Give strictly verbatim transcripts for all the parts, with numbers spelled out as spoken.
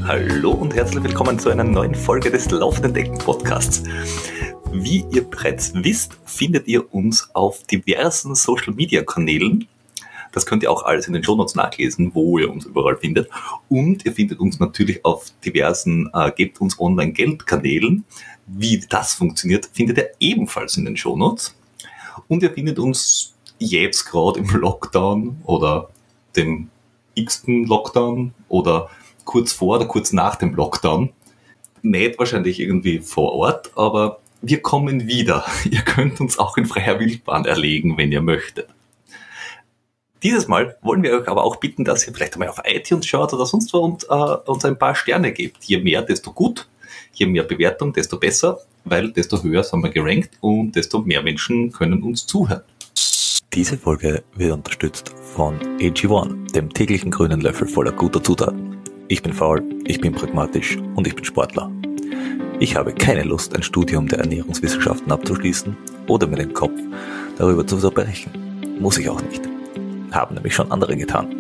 Hallo und herzlich willkommen zu einer neuen Folge des Laufenden Decken Podcasts. Wie ihr bereits wisst, findet ihr uns auf diversen Social Media Kanälen. Das könnt ihr auch alles in den Shownotes nachlesen, wo ihr uns überall findet. Und ihr findet uns natürlich auf diversen äh, Gebt uns online Geld Kanälen. Wie das funktioniert, findet ihr ebenfalls in den Shownotes. Und ihr findet uns jetzt gerade im Lockdown oder dem x-ten Lockdown oder kurz vor oder kurz nach dem Lockdown. Nicht wahrscheinlich irgendwie vor Ort, aber wir kommen wieder. Ihr könnt uns auch in freier Wildbahn erlegen, wenn ihr möchtet. Dieses Mal wollen wir euch aber auch bitten, dass ihr vielleicht einmal auf iTunes schaut oder sonst wo und äh, uns ein paar Sterne gebt. Je mehr, desto gut. Je mehr Bewertung, desto besser, weil desto höher sind wir gerankt und desto mehr Menschen können uns zuhören. Diese Folge wird unterstützt von A G eins, dem täglichen grünen Löffel voller guter Zutaten. Ich bin faul, ich bin pragmatisch und ich bin Sportler. Ich habe keine Lust, ein Studium der Ernährungswissenschaften abzuschließen oder mir den Kopf darüber zu zerbrechen. Muss ich auch nicht. Haben nämlich schon andere getan.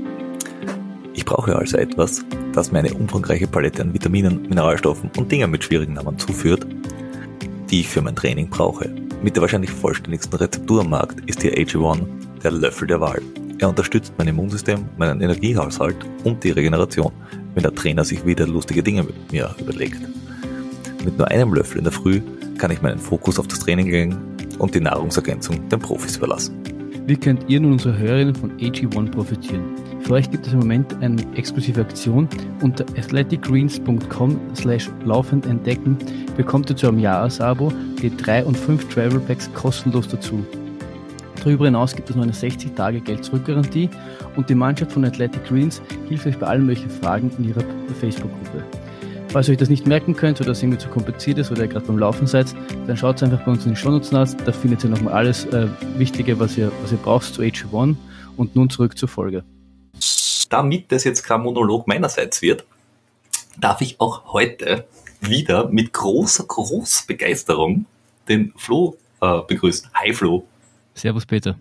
Ich brauche also etwas, das mir eine umfangreiche Palette an Vitaminen, Mineralstoffen und Dingen mit schwierigen Namen zuführt, die ich für mein Training brauche. Mit der wahrscheinlich vollständigsten Rezeptur am Markt ist hier A G eins der Löffel der Wahl. Er unterstützt mein Immunsystem, meinen Energiehaushalt und die Regeneration, wenn der Trainer sich wieder lustige Dinge mit mir überlegt. Mit nur einem Löffel in der Früh kann ich meinen Fokus auf das Training legen und die Nahrungsergänzung den Profis überlassen. Wie könnt ihr nun unsere Hörerinnen von A G eins profitieren? Für euch gibt es im Moment eine exklusive Aktion. Unter athleticgreens.com slash laufend entdecken bekommt ihr zu einem Jahresabo die drei und fünf Travel Packs kostenlos dazu. Darüber hinaus gibt es noch eine sechzig Tage Geld-Zurück-Garantie und die Mannschaft von Athletic Greens hilft euch bei allen möglichen Fragen in ihrer Facebook-Gruppe. Falls ihr euch das nicht merken könnt oder es irgendwie zu kompliziert ist oder ihr gerade beim Laufen seid, dann schaut einfach bei uns in den Shownotes nach, da findet ihr nochmal alles äh, Wichtige, was ihr, was ihr braucht zu A G eins. Und nun zurück zur Folge. Damit das jetzt kein Monolog meinerseits wird, darf ich auch heute wieder mit großer, großer Begeisterung den Flo äh, begrüßen. Hi Flo. Servus Peter.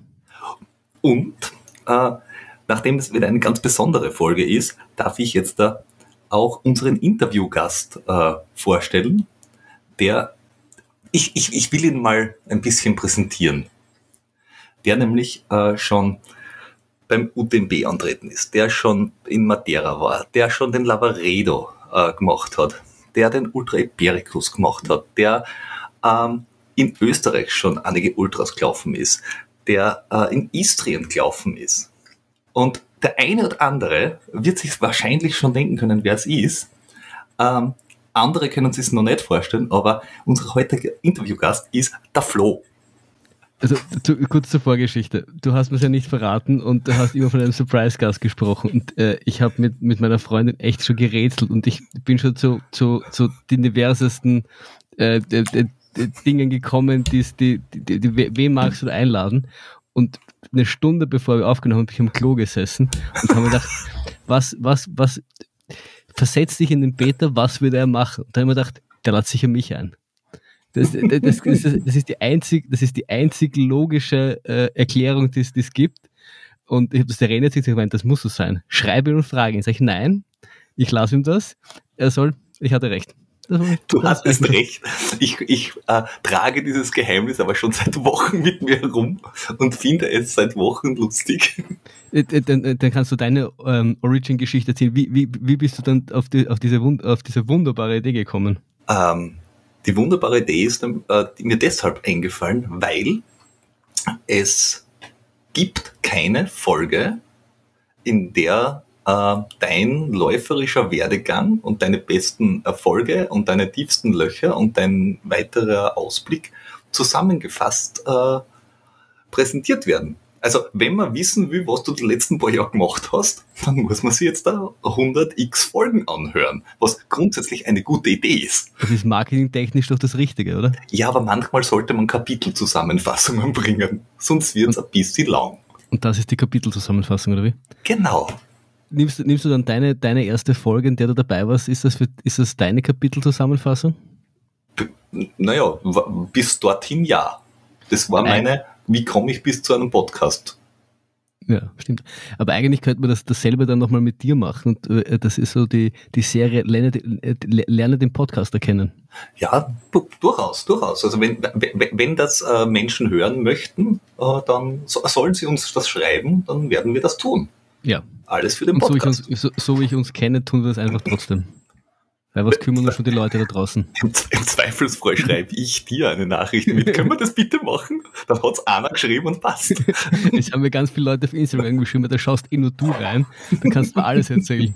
Und äh, nachdem es wieder eine ganz besondere Folge ist, darf ich jetzt da auch unseren Interviewgast äh, vorstellen, der, ich, ich, ich will ihn mal ein bisschen präsentieren, der nämlich äh, schon beim U T M B antreten ist, der schon in Madeira war, der schon den Lavaredo äh, gemacht hat, der den Ultra Ibericus gemacht hat, der ähm, in Österreich schon einige Ultras gelaufen ist, der äh, in Istrien gelaufen ist. Und der eine oder andere wird sich wahrscheinlich schon denken können, wer es ist. Ähm, andere können sich es noch nicht vorstellen, aber unser heutiger Interviewgast ist der Flo. Also zu, kurz zur Vorgeschichte. Du hast mir es ja nicht verraten und du hast immer von einem Surprise-Gast gesprochen. Und äh, ich habe mit, mit meiner Freundin echt schon gerätselt und ich bin schon zu, zu, zu den diversesten äh, d, d, d, Dingen gekommen, die's, die, die, die, die, wen magst du einladen? Und eine Stunde bevor wir aufgenommen haben, bin ich am Klo gesessen und habe mir gedacht, was, was, was, versetz dich in den Peter, was würde er machen? Und dann habe ich mir gedacht, der lädt sicher mich ein. Das, das, das, das, das, ist die einzig, das ist die einzig logische äh, Erklärung, die es gibt. Und ich habe das der René jetzt gemeint, das muss so sein. Schreibe ihn und frage ihn. Sag ich, nein, ich lasse ihm das. Er soll, ich hatte recht. Du hattest recht. Ich, ich äh, trage dieses Geheimnis aber schon seit Wochen mit mir herum und finde es seit Wochen lustig. Dann, dann kannst du deine ähm, Origin-Geschichte erzählen. Wie, wie, wie bist du dann auf, die, auf, diese, auf diese wunderbare Idee gekommen? Ähm, die wunderbare Idee ist äh, mir deshalb eingefallen, weil es gibt keine Folge, in der äh, dein läuferischer Werdegang und deine besten Erfolge und deine tiefsten Löcher und dein weiterer Ausblick zusammengefasst äh, präsentiert werden. Also wenn man wissen will, was du die letzten paar Jahre gemacht hast, dann muss man sich jetzt da hundert x Folgen anhören, was grundsätzlich eine gute Idee ist. Das ist marketingtechnisch doch das Richtige, oder? Ja, aber manchmal sollte man Kapitelzusammenfassungen bringen, sonst wird es ein bisschen lang. Und das ist die Kapitelzusammenfassung, oder wie? Genau. Nimmst, nimmst du dann deine, deine erste Folge, in der du dabei warst, ist das, für, ist das deine Kapitelzusammenfassung? B- naja, bis dorthin ja. Das war meine, wie komme ich bis zu einem Podcast? Ja, stimmt. Aber eigentlich könnte man das dasselbe dann nochmal mit dir machen. Und äh, das ist so die, die Serie Lerne, äh, Lerne den Podcaster kennen. Ja, du, durchaus, durchaus. Also wenn, wenn, wenn das äh, Menschen hören möchten, äh, dann so, sollen sie uns das schreiben, dann werden wir das tun. Ja. Alles für den Und Podcast. so, ich uns, so, so wie ich uns kenne, tun wir das einfach trotzdem. Weil was kümmern uns schon die Leute da draußen? Im, im Zweifelsfall schreibe ich dir eine Nachricht mit, können wir das bitte machen? Dann hat es einer geschrieben und passt. Es haben mir ganz viele Leute auf Instagram geschrieben, da schaust eh nur du rein, dann kannst du mir alles erzählen.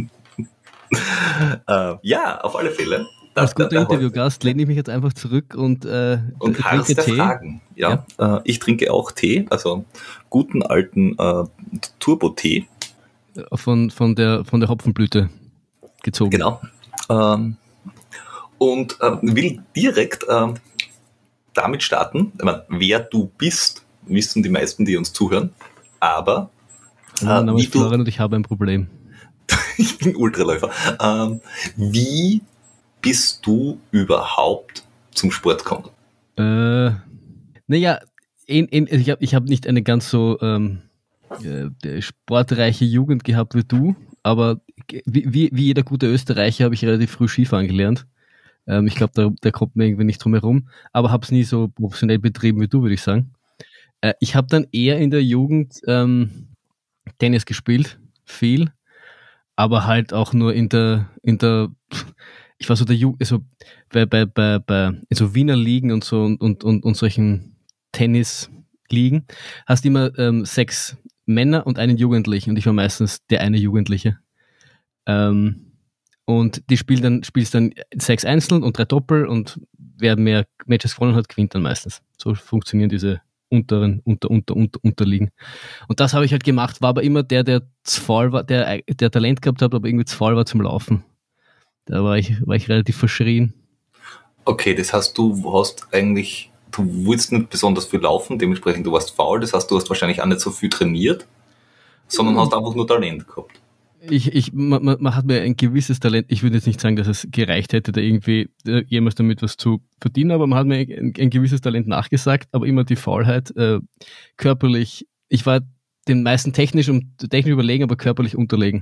äh, ja, auf alle Fälle. Als guter Interviewgast lehne ich mich jetzt einfach zurück und, äh, und trinke Tee. Fragen. Ja, ja. Äh, ich trinke auch Tee, also guten alten äh, Turbo-Tee. Von, von, der, von der Hopfenblüte gezogen. Genau. Ähm, und äh, will direkt äh, damit starten, ich meine, wer du bist, wissen die meisten, die uns zuhören, aber äh, mein Name ist Florian und ich habe ein Problem. Ich bin Ultraläufer. Ähm, wie bist du überhaupt zum Sport gekommen? Äh, naja, in, in, ich habe ich hab nicht eine ganz so ähm, äh, sportreiche Jugend gehabt wie du, aber wie, wie, wie jeder gute Österreicher habe ich relativ früh Skifahren gelernt. Ähm, ich glaube, da, da kommt man irgendwie nicht drum herum, aber habe es nie so professionell betrieben wie du, würde ich sagen. Äh, ich habe dann eher in der Jugend ähm, Tennis gespielt, viel, aber halt auch nur in der, in der, ich war so der Jugend, also bei, bei, bei, bei so Wiener Ligen und so und, und, und, und solchen Tennisligen hast du immer ähm, sechs Männer und einen Jugendlichen und ich war meistens der eine Jugendliche. Ähm, und die spielen dann, spielst dann sechs Einzel und drei Doppel und wer mehr Matches gewonnen hat, gewinnt dann meistens. So funktionieren diese unteren, unter, unter, unter, Unterligen. Und das habe ich halt gemacht, war aber immer der, der zu faul war, der, der Talent gehabt hat, aber irgendwie zu faul war zum Laufen. Da war ich, war ich relativ verschrien. Okay, das heißt, du hast eigentlich, du willst nicht besonders viel laufen, dementsprechend du warst faul, das heißt, du hast wahrscheinlich auch nicht so viel trainiert, sondern mhm. hast einfach nur Talent gehabt. Ich, ich, man, man hat mir ein gewisses Talent, ich würde jetzt nicht sagen, dass es gereicht hätte, da irgendwie äh, jemals damit was zu verdienen, aber man hat mir ein, ein gewisses Talent nachgesagt, aber immer die Faulheit, äh, körperlich, ich war den meisten technisch, und, technisch überlegen, aber körperlich unterlegen.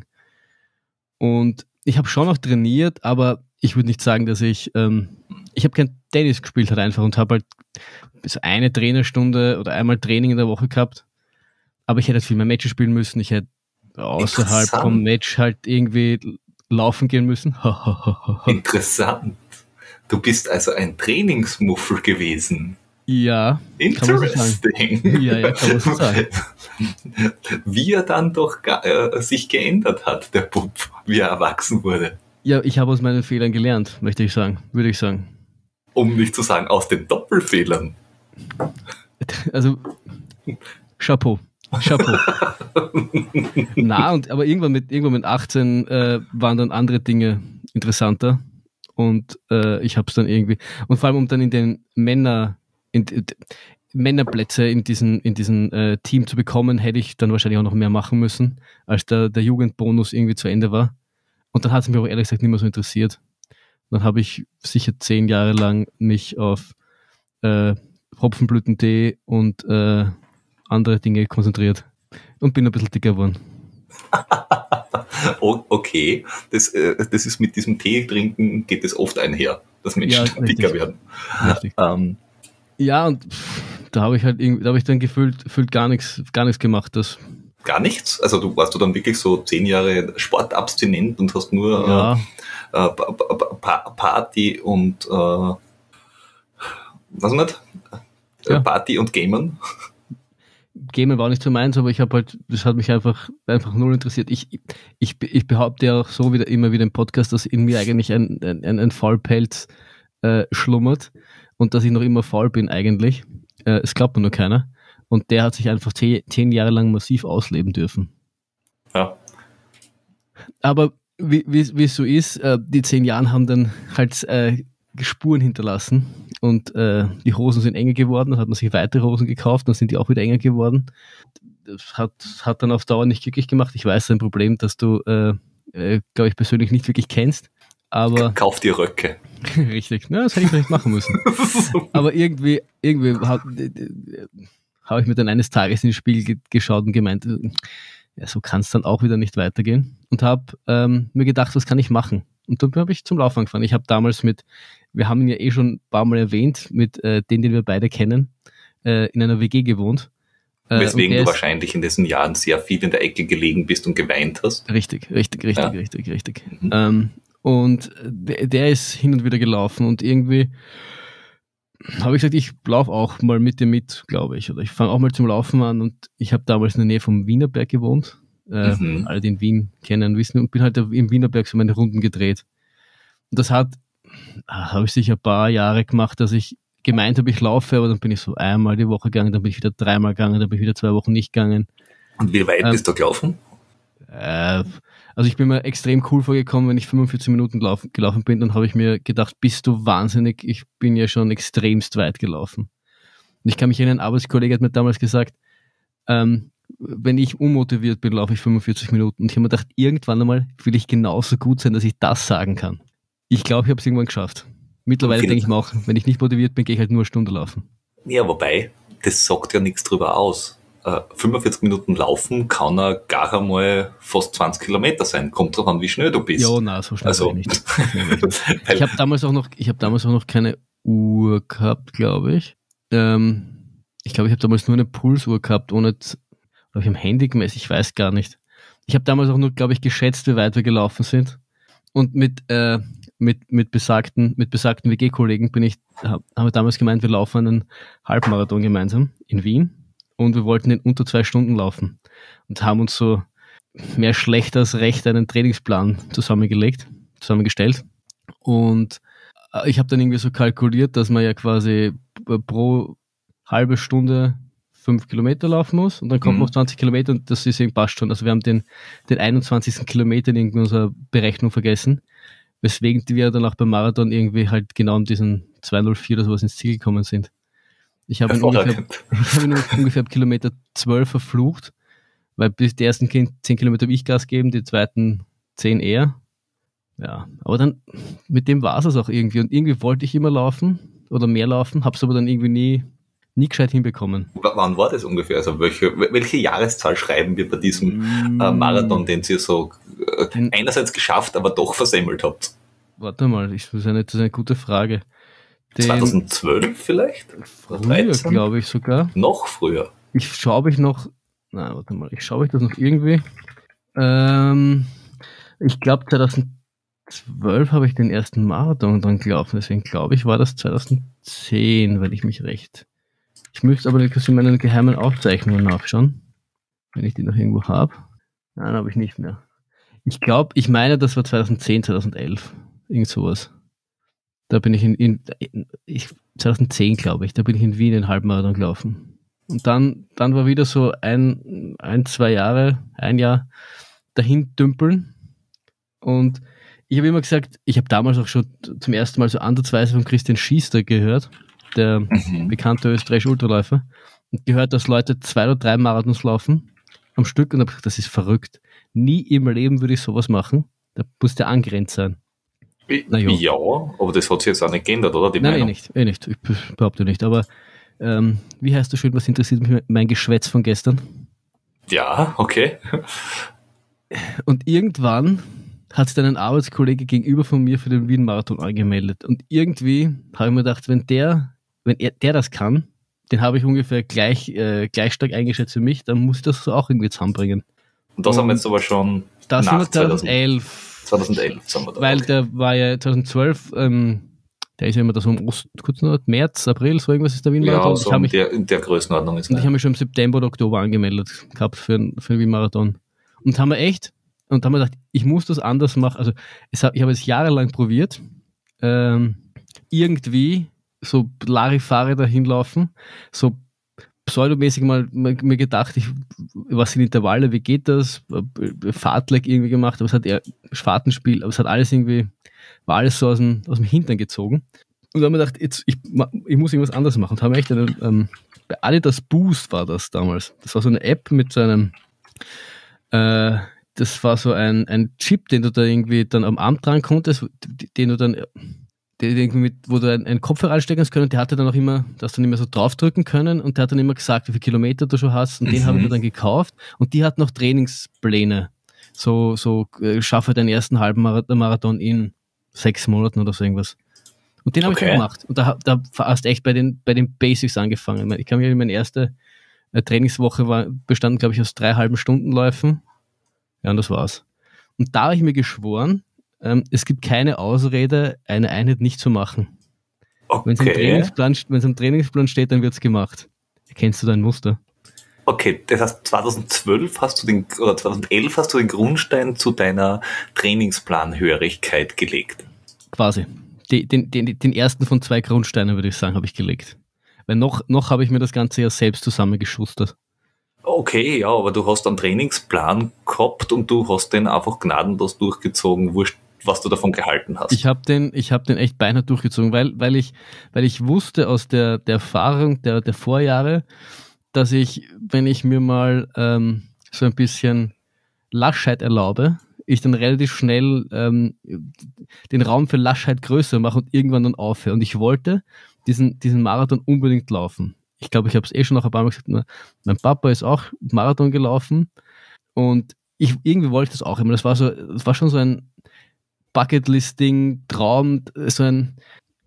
Und ich habe schon noch trainiert, aber ich würde nicht sagen, dass ich, ähm, ich habe kein Tennis gespielt halt einfach und habe halt so eine Trainerstunde oder einmal Training in der Woche gehabt, aber ich hätte halt viel mehr Matches spielen müssen, ich hätte außerhalb vom Match halt irgendwie laufen gehen müssen. Interessant. Du bist also ein Trainingsmuffel gewesen. Ja. Interesting. Kann man so sagen. Ja, ja, kann man so sagen. Wie er dann doch äh, sich geändert hat, der Bub, wie er erwachsen wurde. Ja, ich habe aus meinen Fehlern gelernt, möchte ich sagen, würde ich sagen. Um nicht zu sagen, aus den Doppelfehlern. Also, Chapeau. Chapeau. Na, und aber irgendwann mit irgendwann mit achtzehn äh, waren dann andere Dinge interessanter und äh, ich habe es dann irgendwie und vor allem um dann in den Männer in, in, Männerplätze in diesen in diesen äh, Team zu bekommen, hätte ich dann wahrscheinlich auch noch mehr machen müssen, als der der Jugendbonus irgendwie zu Ende war. Und dann hat es mich aber ehrlich gesagt nicht mehr so interessiert. Dann habe ich sicher zehn Jahre lang mich auf äh, Hopfenblütentee und äh, andere Dinge konzentriert und bin ein bisschen dicker geworden. Okay, das, äh, das ist mit diesem Tee trinken, geht es oft einher, dass Menschen ja, dicker werden. Ähm, ja, und pff, da habe ich halt irgendwie, da habe ich dann gefühlt, gefühlt gar nichts, gar nichts gemacht. Das gar nichts? Also du warst du dann wirklich so zehn Jahre sportabstinent und hast nur ja. äh, äh, Party und äh, was nicht? Ja. Party und Gamen? Gamen war nicht so meins, aber ich habe halt, das hat mich einfach, einfach null interessiert. Ich, ich, ich behaupte ja auch so wieder immer wieder im Podcast, dass in mir eigentlich ein, ein, ein Faulpelz äh, schlummert und dass ich noch immer faul bin eigentlich. Äh, es glaubt mir nur keiner. Und der hat sich einfach zehn, zehn Jahre lang massiv ausleben dürfen. Ja. Aber wie, wie, wie es so ist, äh, die zehn Jahre haben dann halt äh, Spuren hinterlassen und äh, die Hosen sind enger geworden, dann hat man sich weitere Hosen gekauft, dann sind die auch wieder enger geworden. Das hat, hat dann auf Dauer nicht glücklich gemacht. Ich weiß, ein Problem, das du, äh, äh, glaube ich, persönlich nicht wirklich kennst, aber... Kauf dir Röcke. Richtig, na, das hätte ich vielleicht machen müssen. Aber irgendwie, irgendwie hat, habe ich mir dann eines Tages in den Spiegel ge- geschaut und gemeint, ja, so kann es dann auch wieder nicht weitergehen. Und habe ähm, mir gedacht, was kann ich machen? Und dann habe ich zum Laufen angefangen. Ich habe damals mit, wir haben ihn ja eh schon ein paar Mal erwähnt, mit äh, denen, den wir beide kennen, äh, in einer W G gewohnt. Äh, Weswegen du ist, wahrscheinlich in diesen Jahren sehr viel in der Ecke gelegen bist und geweint hast. Richtig, richtig, richtig, Ja. richtig, richtig. Mhm. Ähm, und der, der ist hin und wieder gelaufen und irgendwie habe ich gesagt, ich laufe auch mal mit dir mit, glaube ich. Oder ich fange auch mal zum Laufen an und ich habe damals in der Nähe vom Wienerberg gewohnt. Äh, Mhm. Alle, die in Wien kennen, wissen und bin halt im Wienerberg so meine Runden gedreht. Und das hat, habe ich sicher ein paar Jahre gemacht, dass ich gemeint habe, ich laufe, aber dann bin ich so einmal die Woche gegangen, dann bin ich wieder dreimal gegangen, dann bin ich wieder zwei Wochen nicht gegangen. Und wie weit Ähm, bist du gelaufen? Äh, also ich bin mir extrem cool vorgekommen, wenn ich fünfundvierzig Minuten gelaufen, gelaufen bin, dann habe ich mir gedacht, bist du wahnsinnig, ich bin ja schon extremst weit gelaufen. Und ich kann mich erinnern, ein Arbeitskollege hat mir damals gesagt, ähm, wenn ich unmotiviert bin, laufe ich fünfundvierzig Minuten. Und ich habe mir gedacht, irgendwann einmal will ich genauso gut sein, dass ich das sagen kann. Ich glaube, ich habe es irgendwann geschafft. Mittlerweile Okay. denke ich mir auch, wenn ich nicht motiviert bin, gehe ich halt nur eine Stunde laufen. Ja, wobei, das sagt ja nichts drüber aus. Äh, fünfundvierzig Minuten laufen kann er gar einmal fast zwanzig Kilometer sein. Kommt drauf an, wie schnell du bist. Ja, na, so schnell Also, war ich nicht. So schnell war ich nicht. Ich habe damals auch noch, ich habe damals auch noch keine Uhr gehabt, glaube ich. Ähm, ich glaube, ich habe damals nur eine Pulsuhr gehabt, ohne, z- oder ich am Handy gemessen, ich weiß gar nicht. Ich habe damals auch nur, glaube ich, geschätzt, wie weit wir gelaufen sind. Und mit, äh, mit, mit besagten, mit besagten W G-Kollegen bin ich, hab, haben wir damals gemeint, wir laufen einen Halbmarathon gemeinsam in Wien. Und wir wollten in unter zwei Stunden laufen. Und haben uns so mehr schlecht als recht einen Trainingsplan zusammengelegt, zusammengestellt. Und äh, ich habe dann irgendwie so kalkuliert, dass man ja quasi pro halbe Stunde fünf Kilometer laufen muss und dann kommt Mhm. man auf zwanzig Kilometer und das ist irgendwie passt schon. Also wir haben den, den einundzwanzigsten Kilometer in irgendwie unserer Berechnung vergessen, weswegen wir dann auch beim Marathon irgendwie halt genau um diesen zwei null vier oder sowas ins Ziel gekommen sind. Ich habe ihn ungefähr, Hervorragend. ich habe ihn ungefähr ab Kilometer zwölf verflucht, weil bis die ersten zehn Kilometer habe ich Gas gegeben, die zweiten zehn eher. Ja, aber dann, mit dem war es auch irgendwie. Und irgendwie wollte ich immer laufen oder mehr laufen, habe es aber dann irgendwie nie, nie gescheit hinbekommen. W- Wann war das ungefähr? Also welche, welche Jahreszahl schreiben wir bei diesem äh, Marathon, den ihr so äh, Den- einerseits geschafft, aber doch versemmelt habt? Warte mal, ich, das, ist eine, das ist eine gute Frage. Den zweitausendzwölf vielleicht? Oder früher, dreizehn? glaube ich sogar. Noch früher. Ich schaue, ob ich noch, na, warte mal, ich schaue, ob ich das noch irgendwie, ähm, ich glaube zweitausendzwölf habe ich den ersten Marathon dann gelaufen, deswegen glaube ich, war das zweitausendzehn, wenn ich mich recht. Ich möchte aber nicht in meinen geheimen Aufzeichnungen nachschauen, wenn ich die noch irgendwo habe. Nein, habe ich nicht mehr. Ich glaube, ich meine, das war zweitausendzehn, zweitausendelf, irgend sowas. Da bin ich in, in ich, zweitausendzehn, glaube ich, da bin ich in Wien den Halbmarathon gelaufen. Und dann, dann war wieder so ein, ein, zwei Jahre, ein Jahr dahin dümpeln. Und ich habe immer gesagt, ich habe damals auch schon zum ersten Mal so ansatzweise von Christian Schiester gehört, der Mhm. bekannte österreichische Ultraläufer, und gehört, dass Leute zwei oder drei Marathons laufen am Stück und habe gesagt, das ist verrückt. Nie im Leben würde ich sowas machen. Da muss der angrenzt sein. Na jo. Ja, aber das hat sich jetzt auch nicht geändert, oder? Die Nein, eh Meinung. nicht, eh nicht. Ich behaupte nicht. Aber ähm, wie heißt das schön, was interessiert mich mein Geschwätz von gestern? Ja, okay. Und irgendwann hat sich dann ein Arbeitskollege gegenüber von mir für den Wien-Marathon angemeldet. Und irgendwie habe ich mir gedacht, wenn der, wenn er, der das kann, den habe ich ungefähr gleich, äh, gleich stark eingeschätzt wie mich, dann muss ich das auch irgendwie zusammenbringen. Und das Und haben wir jetzt aber schon Das nach war zweitausendelf. zweitausendelf, sagen wir da. Weil okay. der war ja zweitausendzwölf, ähm, der ist ja immer da so im Ost, kurz noch, März, April, so irgendwas ist der Wien-Marathon. Ja, ich so habe in mich, der, in der Größenordnung ist und ich es. habe mich schon im September oder Oktober angemeldet gehabt für, einen- für den Wien-Marathon. Und haben wir echt, und haben wir gedacht, ich muss das anders machen. Also es hab, ich habe es jahrelang probiert, ähm, irgendwie so Larifari dahin laufen, so pseudomäßig mal, mal mir gedacht, ich, was sind Intervalle, wie geht das, Fahrtleck irgendwie gemacht, aber es hat eher Fahrtenspiel, aber es hat alles irgendwie, war alles so aus dem, aus dem Hintern gezogen. Und dann haben wir gedacht, jetzt, ich, ich muss irgendwas anderes machen. Und haben echt einen, ähm, bei Adidas Boost war das damals. Das war so eine App mit so einem, äh, das war so ein, ein Chip, den du da irgendwie dann am Arm dran konntest, den du dann der, der mit, wo du einen, einen Kopfhörer anstecken hast können, der hatte dann auch immer, dass du nicht mehr so draufdrücken können und der hat dann immer gesagt, wie viele Kilometer du schon hast und mhm. den habe ich mir dann gekauft und die hat noch Trainingspläne. So, so äh, schaffe deinen ersten halben Marathon in sechs Monaten oder so irgendwas. Und den habe okay. ich dann gemacht. Und da, da hast du echt bei den, bei den Basics angefangen. Ich kann mich, meine erste äh, Trainingswoche war, bestand, glaube ich, aus drei halben Stundenläufen. Ja, und das war's. Und da habe ich mir geschworen, ähm, es gibt keine Ausrede, eine Einheit nicht zu machen. Okay. Wenn es im Trainingsplan, wenn es im Trainingsplan steht, dann wird's gemacht. Erkennst du dein Muster? Okay, das heißt zweitausendzwölf hast du den, oder zweitausendelf hast du den Grundstein zu deiner Trainingsplanhörigkeit gelegt. Quasi. Die, den, den, den ersten von zwei Grundsteinen, würde ich sagen, habe ich gelegt. Weil noch, noch habe ich mir das Ganze ja selbst zusammengeschustert. Okay, ja, aber du hast einen Trainingsplan gehabt und du hast den einfach gnadenlos durchgezogen, wurscht, was du davon gehalten hast. Ich habe den, ich habe den echt beinahe durchgezogen, weil, weil ich, weil ich wusste aus der, der Erfahrung der, der Vorjahre, dass ich, wenn ich mir mal ähm, so ein bisschen Laschheit erlaube, ich dann relativ schnell ähm, den Raum für Laschheit größer mache und irgendwann dann aufhöre. Und ich wollte diesen, diesen Marathon unbedingt laufen. Ich glaube, ich habe es eh schon noch ein paar Mal gesagt, mein Papa ist auch Marathon gelaufen und ich irgendwie wollte das auch immer. Das war so, das war schon so ein Bucketlist-Ding, Traum, so ein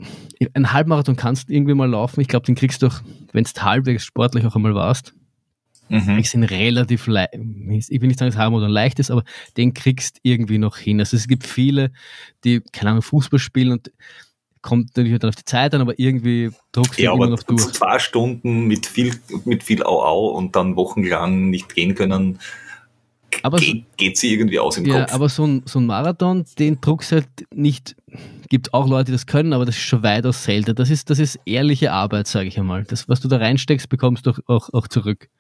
Ein Halbmarathon kannst du irgendwie mal laufen. Ich glaube, den kriegst du auch, wenn du halbwegs sportlich auch einmal warst. Mhm. Ich sind relativ leicht. Ich will nicht sagen, dass Halbmarathon leicht ist, aber den kriegst irgendwie noch hin. Also es gibt viele, die, keine Ahnung, Fußball spielen und kommt natürlich dann auf die Zeit an, aber irgendwie druckst du ja, immer noch durch. Zwei Stunden mit viel, mit viel Au-Au und dann wochenlang nicht gehen können. Aber Ge- geht sie irgendwie aus im ja, Kopf. Aber so ein, so ein Marathon, den druckst halt nicht, gibt auch Leute, die das können, aber das ist schon weitaus selten. Das ist, das ist ehrliche Arbeit, sage ich einmal. Das, was du da reinsteckst, bekommst du auch, auch, auch zurück.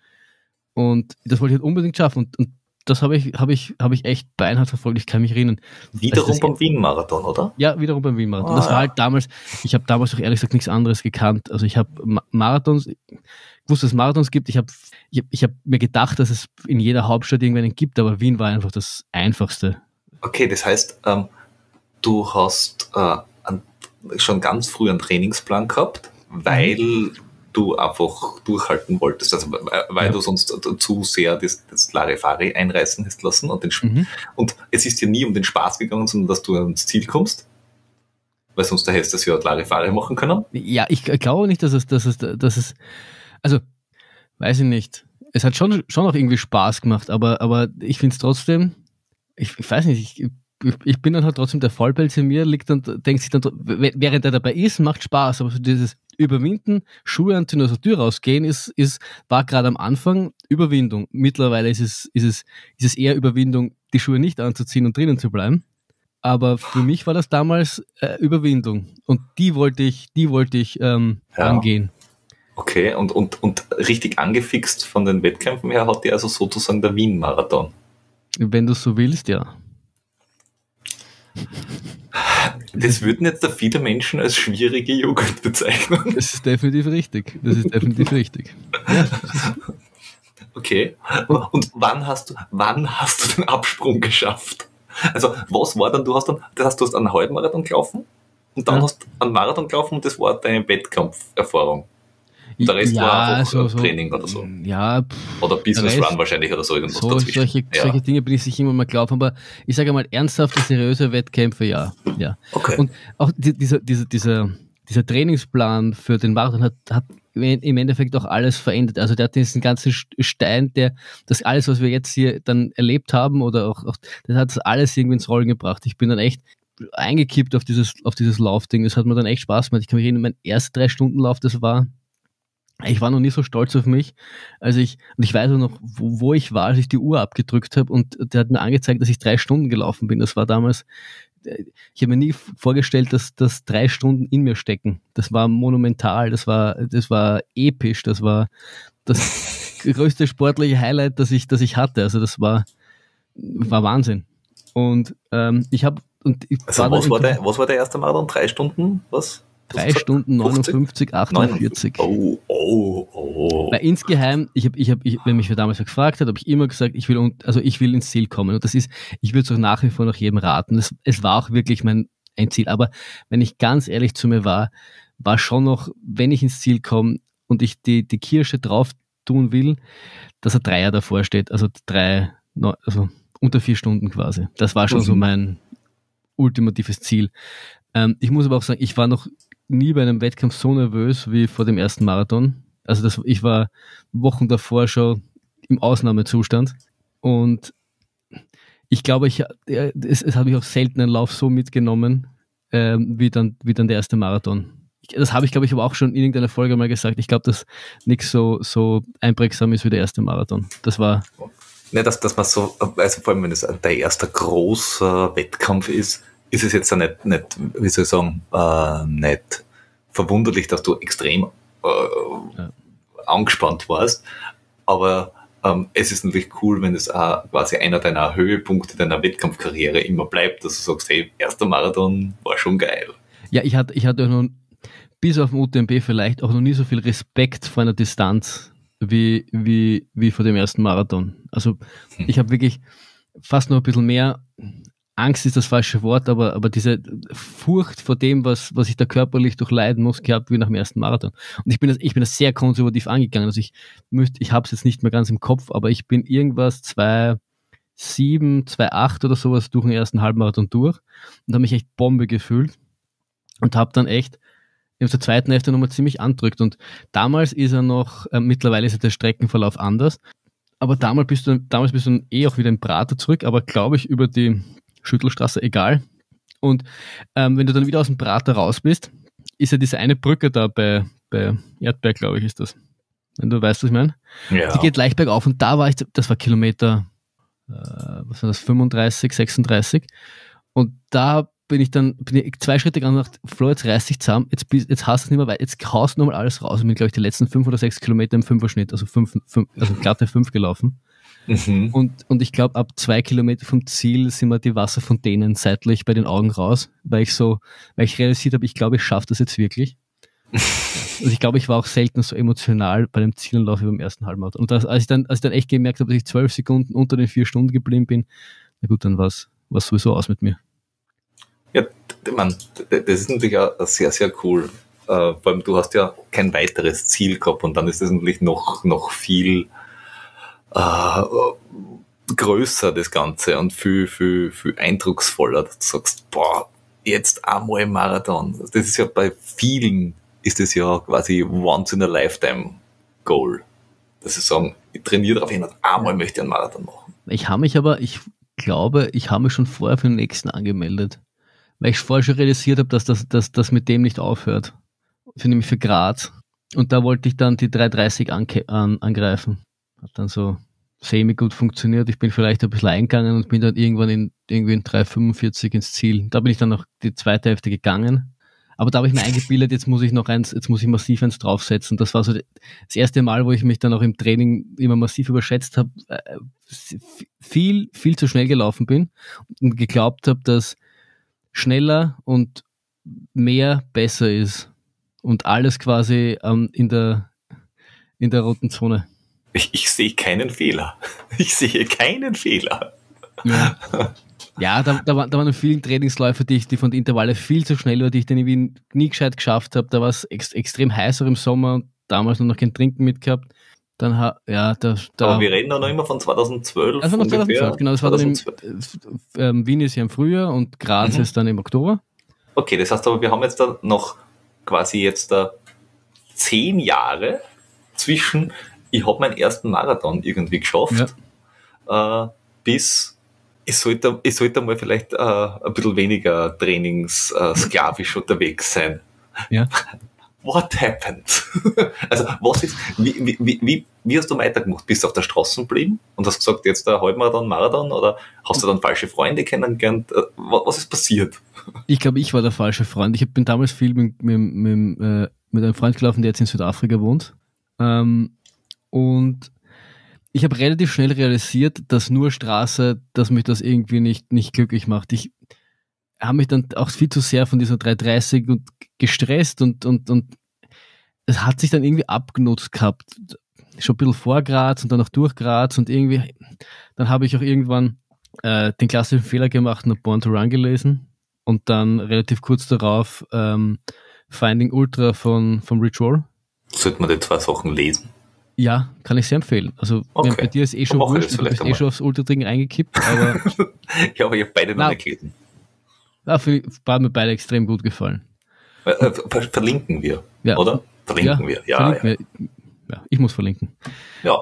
Und das wollte ich halt unbedingt schaffen. Und, und das habe ich, hab ich, hab ich echt beinhart verfolgt. Ich kann mich erinnern. Wiederum also beim Wien-Marathon, oder? Ja, wiederum beim Wien-Marathon. Ah, das war ja. halt damals, ich habe damals auch ehrlich gesagt nichts anderes gekannt. Also ich habe Marathons, ich wusste, dass es Marathons gibt. Ich habe ich hab, ich hab mir gedacht, dass es in jeder Hauptstadt irgendwann gibt, aber Wien war einfach das Einfachste. Okay, das heißt, ähm, du hast äh, ein, schon ganz früh einen Trainingsplan gehabt, weil mhm. du einfach durchhalten wolltest, also weil ja. du sonst zu sehr das, das Larifari einreißen hast lassen und, den Sp- mhm. und es ist dir nie um den Spaß gegangen, sondern dass du ans Ziel kommst, weil sonst da hättest du das ja Larifari machen können. Ja, ich glaube nicht, dass es, dass es, dass es, also weiß ich nicht, es hat schon, schon auch irgendwie Spaß gemacht, aber, aber ich finde es trotzdem, ich, ich weiß nicht, ich, ich bin dann halt trotzdem der Vollpelz in mir, liegt und denkt sich dann, während er dabei ist, macht Spaß, aber so dieses Überwinden, Schuhe anziehen, aus der Tür rausgehen, ist, ist, war gerade am Anfang Überwindung. Mittlerweile ist es, ist es, ist es eher Überwindung, die Schuhe nicht anzuziehen und drinnen zu bleiben. Aber für mich war das damals äh, Überwindung. Und die wollte ich, die wollte ich ähm, ja. angehen. Okay, und, und, und richtig angefixt von den Wettkämpfen her hat dir also sozusagen der Wien-Marathon. Wenn du so willst, ja. Das würden jetzt da viele Menschen als schwierige Jugend bezeichnen. Das ist definitiv richtig. Das ist definitiv richtig. Ja. Okay. Und wann hast du, wann hast du den Absprung geschafft? Also, was war dann, du hast dann, das heißt, du hast einen Halbmarathon gelaufen und dann ja. hast du einen Marathon gelaufen und das war deine Wettkampferfahrung. Der Rest ja, war einfach so, Training oder so. Ja, pff, oder Business Rest, Run wahrscheinlich oder so irgendwas so, dazwischen. Solche, ja. solche Dinge bin ich sicher immer mal glauben, aber ich sage mal, ernsthafte, seriöse Wettkämpfe, ja. ja. Okay. Und auch die, dieser, dieser, dieser, dieser Trainingsplan für den Marathon hat, hat im Endeffekt auch alles verändert. Also der hat diesen ganzen Stein, der das alles, was wir jetzt hier dann erlebt haben, oder auch, auch das hat das alles irgendwie ins Rollen gebracht. Ich bin dann echt eingekippt auf dieses, auf dieses Laufding. Das hat mir dann echt Spaß gemacht. Ich kann mich erinnern, mein erster Drei-Stunden-Lauf, das war Ich war noch nie so stolz auf mich, als ich, und ich weiß auch noch, wo, wo ich war, als ich die Uhr abgedrückt habe, und der hat mir angezeigt, dass ich drei Stunden gelaufen bin. Das war damals, ich habe mir nie vorgestellt, dass, dass drei Stunden in mir stecken. Das war monumental, das war, das war episch, das war das größte sportliche Highlight, das ich, das ich hatte. Also das war, war Wahnsinn. Und ähm, ich habe, und ich also war was war, der, was war der erste Marathon? Drei Stunden? Was? Drei Stunden neunundfünfzig, achtundvierzig. Oh, oh, oh. Weil insgeheim, ich habe, ich hab, ich, wenn mich wer damals gefragt hat, habe ich immer gesagt, ich will, also ich will ins Ziel kommen. Und das ist, ich würde es auch nach wie vor noch jedem raten. Es, es war auch wirklich mein, ein Ziel. Aber wenn ich ganz ehrlich zu mir war, war schon noch, wenn ich ins Ziel komme und ich die, die Kirsche drauf tun will, dass ein Dreier davor steht. Also drei, also unter vier Stunden quasi. Das war schon mhm. so mein ultimatives Ziel. Ähm, ich muss aber auch sagen, ich war noch nie bei einem Wettkampf so nervös wie vor dem ersten Marathon. Also das, ich war Wochen davor schon im Ausnahmezustand und ich glaube, ich, es, es hat mich auch selten einen Lauf so mitgenommen, ähm, wie, dann, wie dann der erste Marathon. Das habe ich, glaube ich, aber auch schon in irgendeiner Folge mal gesagt. Ich glaube, dass nichts so, so einprägsam ist wie der erste Marathon. Das war... Ne, dass, dass man so, also vor allem, wenn es der erste große Wettkampf ist, ist es jetzt nicht, nicht wie soll ich sagen, äh, nicht verwunderlich, dass du extrem äh, ja. angespannt warst. Aber ähm, es ist natürlich cool, wenn es auch quasi einer deiner Höhepunkte deiner Wettkampfkarriere immer bleibt, dass du sagst, hey, erster Marathon war schon geil. Ja, ich hatte, ich hatte noch bis auf dem U T M B vielleicht auch noch nie so viel Respekt vor einer Distanz wie, wie, wie vor dem ersten Marathon. Also hm. ich habe wirklich fast noch ein bisschen mehr, Angst ist das falsche Wort, aber, aber diese Furcht vor dem, was, was ich da körperlich durchleiden muss, gehabt wie nach dem ersten Marathon. Und ich bin das, ich bin das sehr konservativ angegangen. Also ich müsste, ich habe es jetzt nicht mehr ganz im Kopf, aber ich bin irgendwas zwei Komma sieben, zwei Komma acht oder sowas durch den ersten Halbmarathon durch und habe mich echt Bombe gefühlt und habe dann echt in der zweiten Hälfte nochmal ziemlich andrückt. Und damals ist er noch, äh, mittlerweile ist der Streckenverlauf anders, aber damals bist du, damals bist du dann eh auch wieder im Prater zurück, aber glaube ich über die Schüttelstraße, egal. Und ähm, wenn du dann wieder aus dem Prater raus bist, ist ja diese eine Brücke da bei, bei Erdberg, glaube ich, ist das. Wenn du weißt, was ich meine. Ja. Die geht leicht bergauf und da war ich, das war Kilometer, äh, was war das, fünfunddreißig, sechsunddreißig. Und da bin ich dann bin ich zwei Schritte gegangen und dachte, Flo, jetzt reiß dich zusammen, jetzt, jetzt hast du es nicht mehr weit, jetzt haust du nochmal alles raus. Und bin, glaube ich, die letzten fünf oder sechs Kilometer im Fünferschnitt, also, fünf, fünf, also glatte fünf gelaufen. Mhm. Und, und ich glaube, ab zwei Kilometer vom Ziel sind mir die Wasserfontänen seitlich bei den Augen raus, weil ich so, weil ich realisiert habe, ich glaube, ich schaffe das jetzt wirklich. Und ich glaube, ich war auch selten so emotional bei dem Zielanlauf wie beim ersten Halbmarathon. Und das, als ich dann, als ich dann echt gemerkt habe, dass ich zwölf Sekunden unter den vier Stunden geblieben bin, na gut, dann war es sowieso aus mit mir. Ja, man, das ist natürlich auch sehr, sehr cool. Uh, vor allem, du hast ja kein weiteres Ziel gehabt und dann ist das natürlich noch, noch viel uh, größer, das Ganze, und viel, viel, viel eindrucksvoller, dass du sagst, boah, jetzt einmal im Marathon. Das ist ja bei vielen, ist das ja quasi once in a lifetime Goal. Dass sie sagen, ich trainiere darauf hin und einmal möchte ich einen Marathon machen. Ich habe mich aber, ich glaube, ich habe mich schon vorher für den nächsten angemeldet. Weil ich vorher schon realisiert habe, dass das, dass das mit dem nicht aufhört. Für nämlich für Graz. Und da wollte ich dann die drei dreißig anke- an, angreifen. Hat dann so semi gut funktioniert. Ich bin vielleicht ein bisschen eingegangen und bin dann irgendwann in irgendwie in drei fünfundvierzig ins Ziel. Da bin ich dann noch die zweite Hälfte gegangen. Aber da habe ich mir eingebildet, jetzt muss ich noch eins, jetzt muss ich massiv eins draufsetzen. Das war so das erste Mal, wo ich mich dann auch im Training immer massiv überschätzt habe, viel, viel zu schnell gelaufen bin und geglaubt habe, dass schneller und mehr besser ist und alles quasi ähm, in der in der roten Zone. Ich, ich sehe keinen Fehler. Ich sehe keinen Fehler. Ja, ja da, da, war, da waren viele Trainingsläufe, die, ich, die von den Intervalle viel zu schnell waren, die ich dann irgendwie nie gescheit geschafft habe. Da war es ex, extrem heiß im Sommer und damals noch kein Trinken mitgehabt. Dann ha, ja, da, da, Aber wir reden da noch immer von zweitausendzwölf. Also von zweitausendzwölf, genau. Das zweitausendzwölf. War dann im, ähm, Wien ist ja im Frühjahr und Graz mhm. ist dann im Oktober. Okay, das heißt aber, wir haben jetzt da noch quasi jetzt da zehn Jahre zwischen, ich habe meinen ersten Marathon irgendwie geschafft, ja. äh, bis ich sollte, ich sollte mal vielleicht äh, ein bisschen weniger trainingssklavisch äh, unterwegs sein. Ja. What happened? Also, was ist, wie, wie, wie, wie hast du weitergemacht? Bist du auf der Straße geblieben und hast gesagt, jetzt der Halbmarathon, Marathon, oder hast du dann falsche Freunde kennengelernt? Was ist passiert? Ich glaube, ich war der falsche Freund. Ich bin damals viel mit, mit, mit, äh, mit einem Freund gelaufen, der jetzt in Südafrika wohnt. Ähm, und ich habe relativ schnell realisiert, dass nur Straße, dass mich das irgendwie nicht, nicht glücklich macht. Ich habe mich dann auch viel zu sehr von dieser drei dreißig und gestresst und, und, und es hat sich dann irgendwie abgenutzt gehabt. Schon ein bisschen vor Graz und dann noch durch Graz und irgendwie, dann habe ich auch irgendwann äh, den klassischen Fehler gemacht und habe Born to Run gelesen und dann relativ kurz darauf ähm, Finding Ultra von, von Rich Roll. Sollte man die zwei Sachen lesen? Ja, kann ich sehr empfehlen. Also Okay. wenn bei dir ist eh schon Dann mache ich wurscht, das du bist vielleicht eh einmal. schon aufs Ultra-Ding eingekippt, aber Ja, aber ich habe beide noch Na. nicht gelesen. ja, für, haben mir beide extrem gut gefallen. Äh, äh, ver- verlinken wir, Ja. oder? Verlinken Ja, wir, ja. verlinken ja. wir. Ja, ich muss verlinken. ja.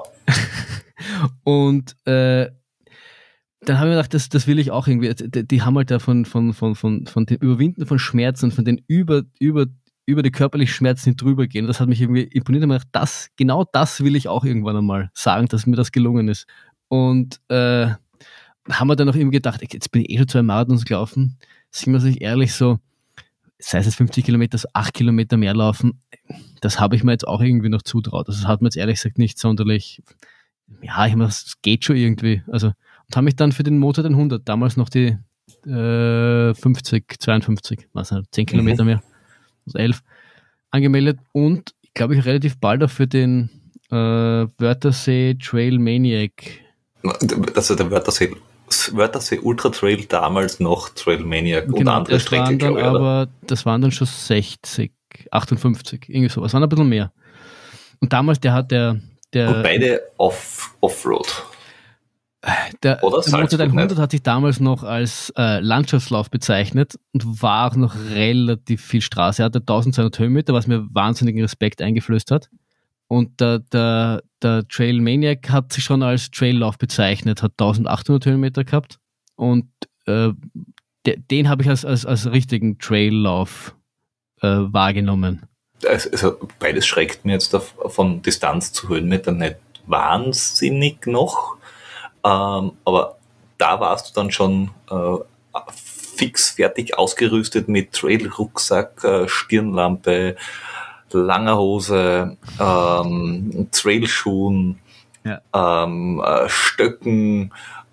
Und äh, dann habe ich mir gedacht, das, das will ich auch irgendwie. Die, die haben halt da von, von, von, von, von dem Überwinden von Schmerzen, von den über, über, über die körperlichen Schmerzen nicht drüber gehen. Das hat mich irgendwie imponiert. Und mir gedacht, das, genau das will ich auch irgendwann einmal sagen, dass mir das gelungen ist. Und äh, haben wir dann auch eben gedacht, jetzt bin ich eh schon zwei Marathons gelaufen. Sind wir sich ehrlich so, sei es jetzt fünfzig Kilometer, so acht Kilometer mehr laufen, das habe ich mir jetzt auch irgendwie noch zutraut. Also das hat mir jetzt ehrlich gesagt nicht sonderlich, ja, ich meine, das geht schon irgendwie. Also, und habe mich dann für den Motor den hundert, damals noch die äh, fünfzig, zweiundfünfzig, was nicht, zehn Kilometer mehr, also elf, angemeldet und ich glaube ich relativ bald auch für den äh, Wörthersee Trail Maniac. Also der Wörthersee, Wörthersee Ultra Trail, damals noch Trail Maniac und Genau, andere das Strecke, waren dann glaube ich, oder? aber, das waren dann schon sechzig, achtundfünfzig, irgendwie sowas, waren ein bisschen mehr. Und damals, der hat der, der, Und beide off, Offroad. der, Oder der Motor Salzburg hundert hat sich damals noch als äh, Landschaftslauf bezeichnet und war auch noch relativ viel Straße. Er hatte eintausendzweihundert Höhenmeter, was mir wahnsinnigen Respekt eingeflößt hat. Und der, der, der Trail Maniac hat sich schon als Traillauf bezeichnet, hat eintausendachthundert Höhenmeter gehabt und äh, de, den habe ich als, als, als richtigen Traillauf äh, wahrgenommen. Also, also beides schreckt mir jetzt auf, von Distanz zu Höhenmetern nicht wahnsinnig noch, ähm, aber da warst du dann schon äh, fix fertig ausgerüstet mit Trail-Rucksack, äh, Stirnlampe, langer Hose, ähm, Trailschuhen, Ja. ähm, äh, Stöcken,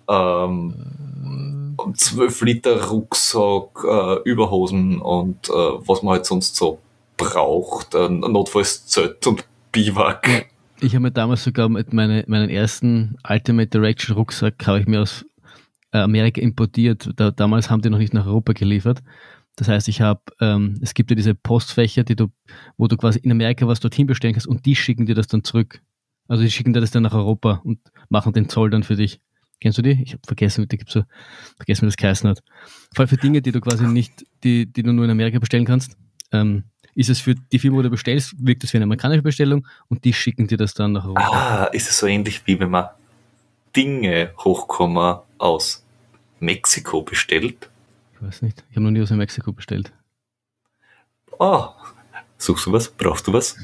ähm, zwölf Liter Rucksack, äh, Überhosen und äh, was man halt sonst so braucht, äh, notfalls Zelt und Biwak. Ja. Ich habe mir damals sogar mit meine, meinen ersten Ultimate Direction Rucksack habe ich mir aus äh, Amerika importiert. Da, damals haben die noch nicht nach Europa geliefert. Das heißt, ich habe, ähm, es gibt ja diese Postfächer, die du, wo du quasi in Amerika was dorthin bestellen kannst und die schicken dir das dann zurück. Also die schicken dir das dann nach Europa und machen den Zoll dann für dich. Kennst du die? Ich habe vergessen, da gibt's so, vergessen, wie das geheißen hat. Vor allem für Dinge, die du quasi nicht, die, die du nur in Amerika bestellen kannst, ähm, ist es für die Firma, wo du bestellst, wirkt das wie eine amerikanische Bestellung und die schicken dir das dann nach Europa. Ah, ist es so ähnlich wie wenn man Dinge hochkommen aus Mexiko bestellt? Ich weiß nicht. Ich habe noch nie aus Mexiko bestellt. Oh, suchst du was? Brauchst du was?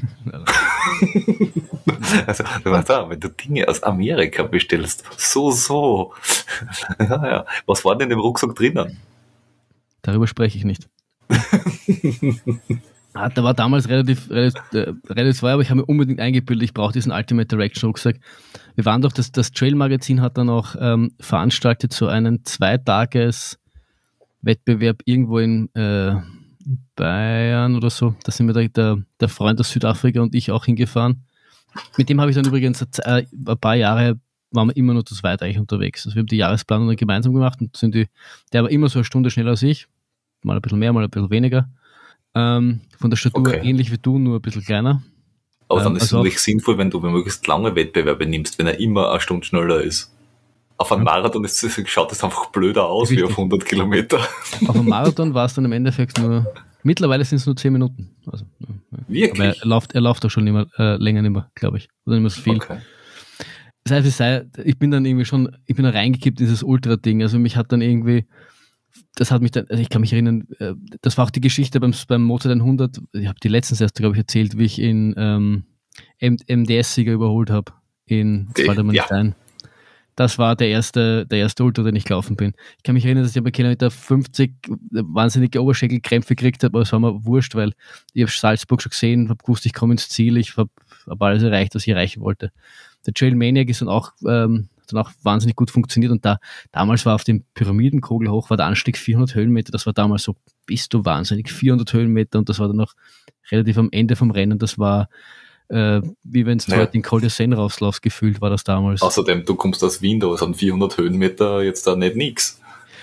Also, du meinst auch, wenn du Dinge aus Amerika bestellst, so, so. Ja, ja. Was war denn in dem Rucksack drinnen? Darüber spreche ich nicht. Ah, da war damals relativ, relativ, äh, relativ teuer, aber ich habe mir unbedingt eingebildet, ich brauche diesen Ultimate Direction Rucksack. Wir waren doch, das, das Trail Magazin hat dann auch ähm, veranstaltet so einen Zweitages Wettbewerb irgendwo in äh, Bayern oder so. Da sind wir da, der, der Freund aus Südafrika und ich auch hingefahren. Mit dem habe ich dann übrigens äh, ein paar Jahre, waren wir immer nur zu zweit eigentlich unterwegs. Also wir haben die Jahresplanung dann gemeinsam gemacht und sind die, der war immer so eine Stunde schneller als ich. Mal ein bisschen mehr, mal ein bisschen weniger. Ähm, von der Statur Okay. ähnlich wie du, nur ein bisschen kleiner. Aber dann Ähm, ist es also natürlich sinnvoll, wenn du möglichst lange Wettbewerbe nimmst, wenn er immer eine Stunde schneller ist. Auf einem Marathon ist es, schaut es einfach blöder aus Richtig. wie auf hundert Kilometer. Auf einem Marathon war es dann im Endeffekt nur, mittlerweile sind es nur zehn Minuten. Also, ja, ja. Wirklich? Aber er läuft, er läuft auch schon immer, äh, länger nicht mehr, glaube ich. Oder nicht mehr so viel. Okay. Das heißt, es sei, ich bin dann irgendwie schon, ich bin da reingekippt in dieses Ultra-Ding. Also mich hat dann irgendwie, das hat mich dann, also ich kann mich erinnern, äh, das war auch die Geschichte beim, beim Motor hundert, ich habe die letztens erst, glaube ich, erzählt, wie ich in ähm, M D S-Sieger überholt habe. In, das Die- fällt mir ja. nicht ein. Das war der erste, der erste Ultra, den ich gelaufen bin. Ich kann mich erinnern, dass ich bei Kilometer fünfzig wahnsinnige Oberschenkelkrämpfe gekriegt habe, aber es war mir wurscht, weil ich habe Salzburg schon gesehen, habe gewusst, ich komme ins Ziel, ich habe hab alles erreicht, was ich erreichen wollte. Der Trail Maniac ist dann auch, ähm, dann auch wahnsinnig gut funktioniert und da, damals war auf dem Pyramidenkogel hoch, war der Anstieg vierhundert Höhenmeter, das war damals so, bist du wahnsinnig, vierhundert Höhenmeter und das war dann noch relativ am Ende vom Rennen, das war äh, wie wenn es Ja. heute in Col de Seine rauslaufst, gefühlt war das damals. Außerdem, du kommst aus Wien, da sind vierhundert Höhenmeter jetzt da nicht nix.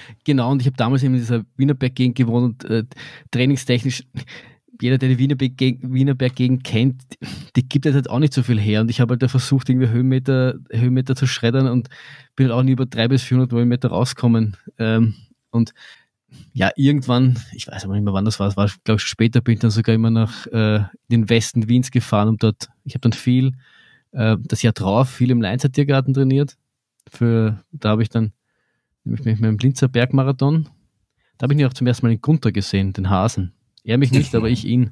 Genau, und ich habe damals eben in dieser Wienerberg-Gegend gewohnt und äh, trainingstechnisch, jeder, der die Wienerberg-Gegend Wienerberg kennt, die gibt halt auch nicht so viel her. Und ich habe halt da versucht, irgendwie Höhenmeter, Höhenmeter zu schreddern und bin halt auch nie über dreihundert bis vierhundert Höhenmeter rausgekommen. Ähm, und ja, irgendwann, ich weiß aber nicht mehr, wann das war, es war, glaube ich, später bin ich dann sogar immer nach äh, in den Westen Wiens gefahren und dort, ich habe dann viel, äh, das Jahr drauf, viel im Leinzer Tiergarten trainiert. Für, da habe ich dann nämlich mit meinem Linzer Bergmarathon, da habe ich ihn auch zum ersten Mal den Gunther gesehen, den Hasen. Er mich nicht, aber ich ihn.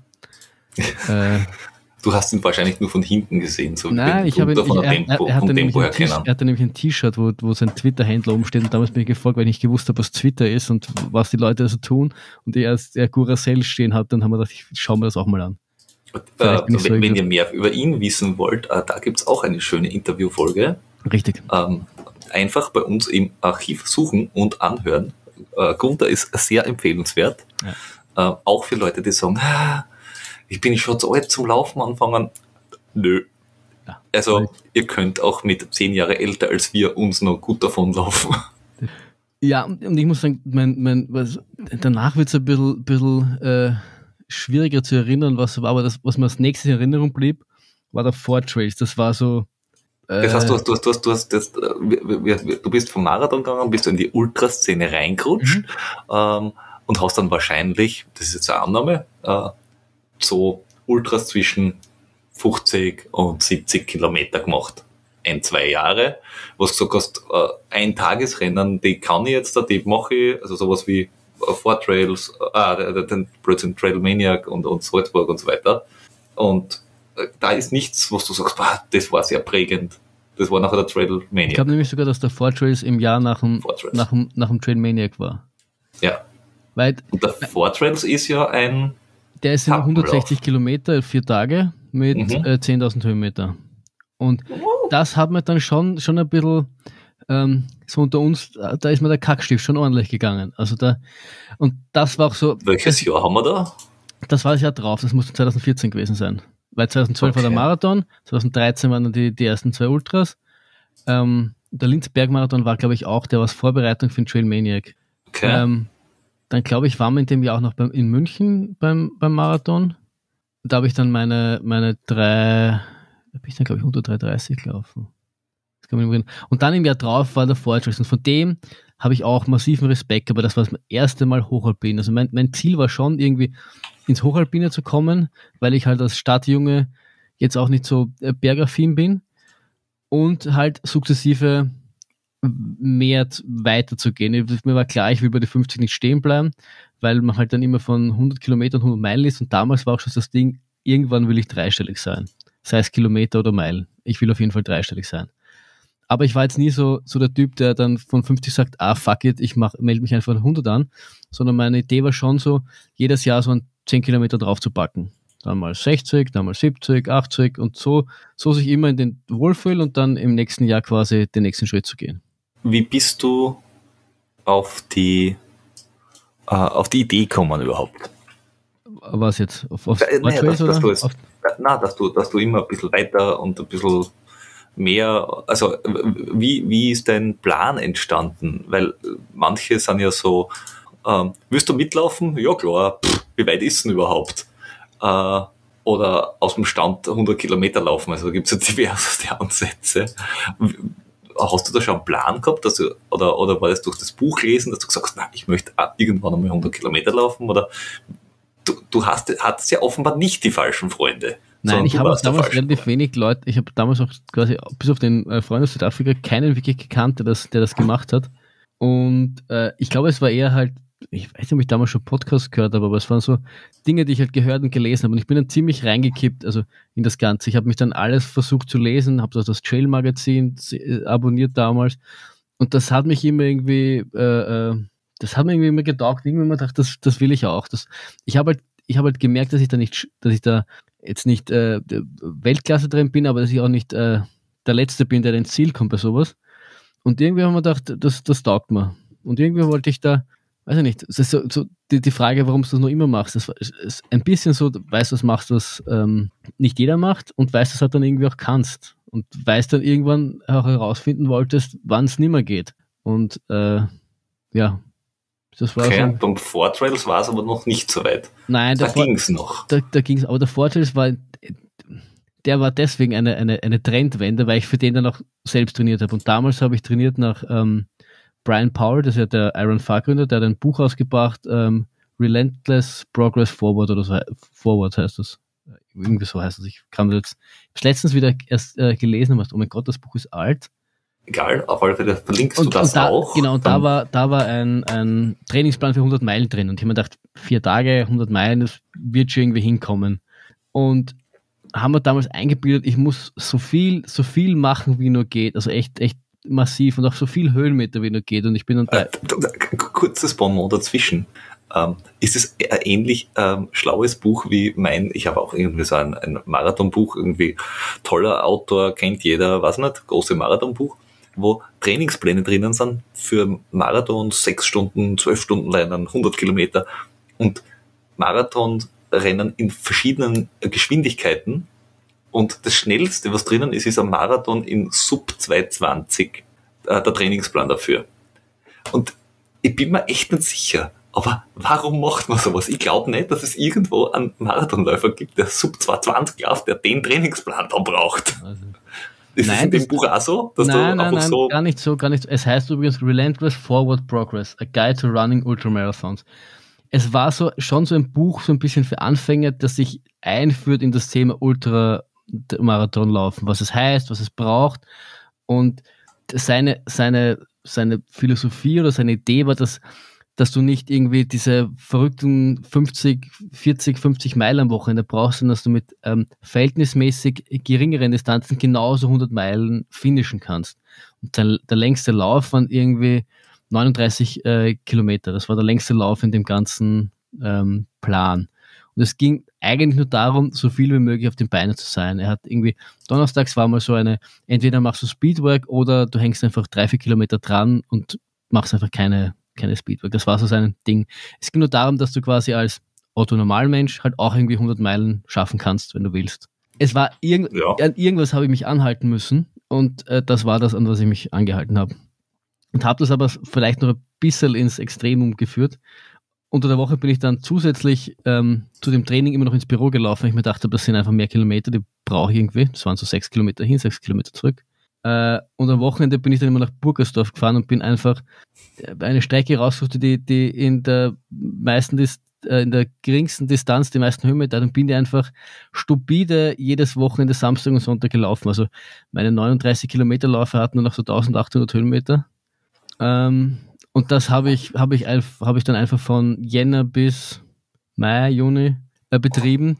Äh, Du hast ihn wahrscheinlich nur von hinten gesehen, so nein, wie ich habe ihn, von ich, der er, Tempo, er, hatte vom nämlich Tempo her ein T- kennen. er hatte nämlich ein T-Shirt, wo, wo sein Twitter-Handle oben steht und damals bin ich gefolgt, weil ich nicht gewusst habe, was Twitter ist und was die Leute so tun und er als der Guracell stehen hat, dann haben wir gedacht, ich schaue mir das auch mal an. Äh, bin ich so wenn, wenn über- ihr mehr über ihn wissen wollt, äh, da gibt es auch eine schöne Interviewfolge. Richtig. Ähm, einfach bei uns im Archiv suchen und anhören. Äh, Gunther ist sehr empfehlenswert. Ja. Äh, auch für Leute, die sagen, ah, ich bin schon zu alt zum Laufen anfangen. Nö. Ja. Also ihr könnt auch mit zehn Jahre älter als wir uns noch gut davon laufen. Ja, und ich muss sagen, mein, mein, was, danach wird es ein bisschen, bisschen äh, schwieriger zu erinnern, was war, aber das, was mir als nächstes in Erinnerung blieb, war der Ford Trails. Das war so. Äh, Das heißt, du hast, du hast, du hast, du hast, das, wir, wir, wir, du bist vom Marathon gegangen, bist du in die Ultraszene reingerutscht, mhm. ähm, und hast dann wahrscheinlich, das ist jetzt eine Annahme, äh, so Ultras zwischen fünfzig und siebzig Kilometer gemacht. Ein, zwei Jahre, was du gesagt hast, äh, ein Tagesrennen, die kann ich jetzt da, die mache ich, also sowas wie äh, Four Trails, äh, den Blödsinn, Trail Maniac und, und Salzburg und so weiter. Und äh, da ist nichts, was du sagst, bah, das war sehr prägend. Das war nachher der Trail Maniac. Ich glaube nämlich sogar, dass der Four Trails im Jahr nach dem, nach dem, nach dem Trail Maniac war. Ja. Weil, und der Four Trails ist ja ein der ist in hundertsechzig Kilometer, vier Tage mit mhm. äh, zehntausend Höhenmeter. Und das hat mir dann schon, schon ein bisschen, ähm, so unter uns, da ist mir der Kackstift schon ordentlich gegangen. Also da, und das war auch so. Welches das, Jahr haben wir da? Das war das Jahr drauf, das muss zwanzig vierzehn gewesen sein. Weil zwanzig zwölf okay. war der Marathon, zwanzig dreizehn waren dann die, die ersten zwei Ultras. Ähm, der Linzer Bergmarathon war, glaube ich, auch, der war Vorbereitung für den Trail Maniac. Okay. Ähm, dann, glaube ich, waren wir in dem Jahr auch noch beim, in München beim, beim Marathon. Da habe ich dann meine, meine drei, da bin ich dann, glaube ich, unter drei dreißig gelaufen. Das kann man nicht und dann im Jahr drauf war der Four Trails. Und von dem habe ich auch massiven Respekt, aber das war das erste Mal Hochalpin. Also mein, mein Ziel war schon, irgendwie ins Hochalpine zu kommen, weil ich halt als Stadtjunge jetzt auch nicht so bergaffin bin und halt sukzessive mehr weiterzugehen. Mir war klar, ich will bei den fünfzig nicht stehen bleiben, weil man halt dann immer von hundert Kilometern, hundert Meilen ist und damals war auch schon das Ding, irgendwann will ich dreistellig sein. Sei es Kilometer oder Meilen. Ich will auf jeden Fall dreistellig sein. Aber ich war jetzt nie so, so der Typ, der dann von fünfzig sagt, ah, fuck it, ich mach, melde mich einfach von hundert an, sondern meine Idee war schon so, jedes Jahr so ein zehn Kilometer drauf zu packen. Dann mal sechzig, dann mal siebzig, achtzig und so, so sich immer in den Wohlfühl und dann im nächsten Jahr quasi den nächsten Schritt zu gehen. Wie bist du auf die, äh, auf die Idee gekommen überhaupt? Was jetzt? Auf, aufs äh, naja, dass, oder? dass, du jetzt, auf na, dass, du, dass du immer ein bisschen weiter und ein bisschen mehr, also wie, wie ist dein Plan entstanden? Weil manche sind ja so, ähm, willst du mitlaufen? Ja klar, pff, wie weit ist denn überhaupt? Äh, oder aus dem Stand hundert Kilometer laufen, also da gibt es ja diverse Ansätze. Hast du da schon einen Plan gehabt, dass du, oder, oder war das durch das Buch lesen, dass du gesagt hast, na, ich möchte irgendwann einmal hundert Kilometer laufen, oder du, du hast, hattest ja offenbar nicht die falschen Freunde. Nein, ich habe damals relativ Freund. wenig Leute, ich habe damals auch quasi bis auf den äh, Freund aus Südafrika keinen wirklich gekannt, der das, der das gemacht hat. Und äh, ich glaube, es war eher halt, ich weiß nicht, ob ich damals schon Podcasts gehört habe, aber es waren so Dinge, die ich halt gehört und gelesen habe. Und ich bin dann ziemlich reingekippt, also in das Ganze. Ich habe mich dann alles versucht zu lesen, habe das Trail-Magazin abonniert damals. Und das hat mich immer irgendwie, äh, äh, das hat mir irgendwie immer getaugt. Irgendwie immer gedacht, das, das will ich auch. Das, ich habe halt, ich habe halt gemerkt, dass ich da nicht, dass ich da jetzt nicht äh, Weltklasse drin bin, aber dass ich auch nicht äh, der Letzte bin, der ins Ziel kommt bei sowas. Und irgendwie haben wir gedacht, das, das taugt mir. Und irgendwie wollte ich da, weiß ich nicht, das ist so, so die, die Frage, warum du das noch immer machst, das ist ein bisschen so, weißt du, was machst, was ähm, nicht jeder macht und weißt, dass du halt dann irgendwie auch kannst. Und weißt dann irgendwann auch herausfinden wolltest, wann es nicht mehr geht. Und äh, ja, Das war okay, so, beim Four Trails war es aber noch nicht so weit. nein, Da der ging es noch. Da, da ging es, aber der Vorteil war, der war deswegen eine, eine, eine Trendwende, weil ich für den dann auch selbst trainiert habe. Und damals habe ich trainiert nach ähm, Brian Powell, das ist ja der Iron Far Gründer, der hat ein Buch ausgebracht, ähm, Relentless Progress Forward oder so, Forward heißt das. Irgendwie so heißt das. Ich kann das jetzt, ich habe letztens wieder erst äh, gelesen und dachte, oh mein Gott, das Buch ist alt. Egal, auf alle Fälle verlinkst Und, du das und da, auch. Genau, und da war, da war ein, ein Trainingsplan für hundert Meilen drin. Und ich habe mir gedacht, vier Tage, hundert Meilen, das wird schon irgendwie hinkommen. Und haben wir damals eingebildet, ich muss so viel, so viel machen, wie nur geht. Also echt, echt massiv und auch so viel Höhenmeter, wie nur geht. Und ich bin dann da. Äh, kurzes Bonbon dazwischen. Ähm, ist es ein ähnlich ähm, schlaues Buch wie mein, ich habe auch irgendwie so ein, ein Marathonbuch, irgendwie toller Autor, kennt jeder, weiß nicht, große Marathonbuch, wo Trainingspläne drinnen sind für Marathons, sechs Stunden, zwölf Stunden Rennen, hundert Kilometer und Marathonrennen in verschiedenen Geschwindigkeiten. Und das Schnellste, was drinnen ist, ist ein Marathon in Sub zwei zwanzig, äh, der Trainingsplan dafür. Und ich bin mir echt nicht sicher, aber warum macht man sowas? Ich glaube nicht, dass es irgendwo einen Marathonläufer gibt, der Sub zwei zwanzig läuft, der den Trainingsplan dann braucht. Also, ist nein, das in dem das, Buch auch so? Dass nein, du nein, einfach nein, so gar nicht so, gar nicht so. Es heißt übrigens Relentless Forward Progress, a Guide to Running Ultramarathons. Es war so schon so ein Buch, so ein bisschen für Anfänger, das sich einführt in das Thema Ultramarathonlaufen, was es heißt, was es braucht. Und seine, seine, seine Philosophie oder seine Idee war, dass, dass du nicht irgendwie diese verrückten fünfzig, vierzig, fünfzig Meilen am Wochenende brauchst, sondern dass du mit ähm, verhältnismäßig geringeren Distanzen genauso hundert Meilen finishen kannst. Und der, der längste Lauf waren irgendwie neununddreißig äh, Kilometer. Das war der längste Lauf in dem ganzen ähm, Plan. Und es ging eigentlich nur darum, so viel wie möglich auf den Beinen zu sein. Er hat irgendwie, donnerstags war mal so eine, entweder machst du Speedwork oder du hängst einfach drei, vier Kilometer dran und machst einfach keine, keine Speedwork. Das war so sein Ding. Es ging nur darum, dass du quasi als Otto-Normalmensch halt auch irgendwie hundert Meilen schaffen kannst, wenn du willst. Es war irgend, Ja. an irgendwas habe ich mich anhalten müssen und äh, das war das, an was ich mich angehalten habe. Und habe das aber vielleicht noch ein bisschen ins Extremum geführt. Unter der Woche bin ich dann zusätzlich ähm, zu dem Training immer noch ins Büro gelaufen, weil ich mir dachte, das sind einfach mehr Kilometer, die brauche ich irgendwie. Das waren so sechs Kilometer hin, sechs Kilometer zurück. Äh, und am Wochenende bin ich dann immer nach Burgersdorf gefahren und bin einfach eine Strecke rausgesucht, die, die in der meisten Dis- äh, in der geringsten Distanz die meisten Höhenmeter hat und bin die einfach stupide jedes Wochenende Samstag und Sonntag gelaufen. Also meine neununddreißig Kilometer Läufe hatten nur noch so eintausendachthundert Höhenmeter. Ähm, und das habe ich, habe ich, habe ich dann einfach von Jänner bis Mai, Juni äh, betrieben.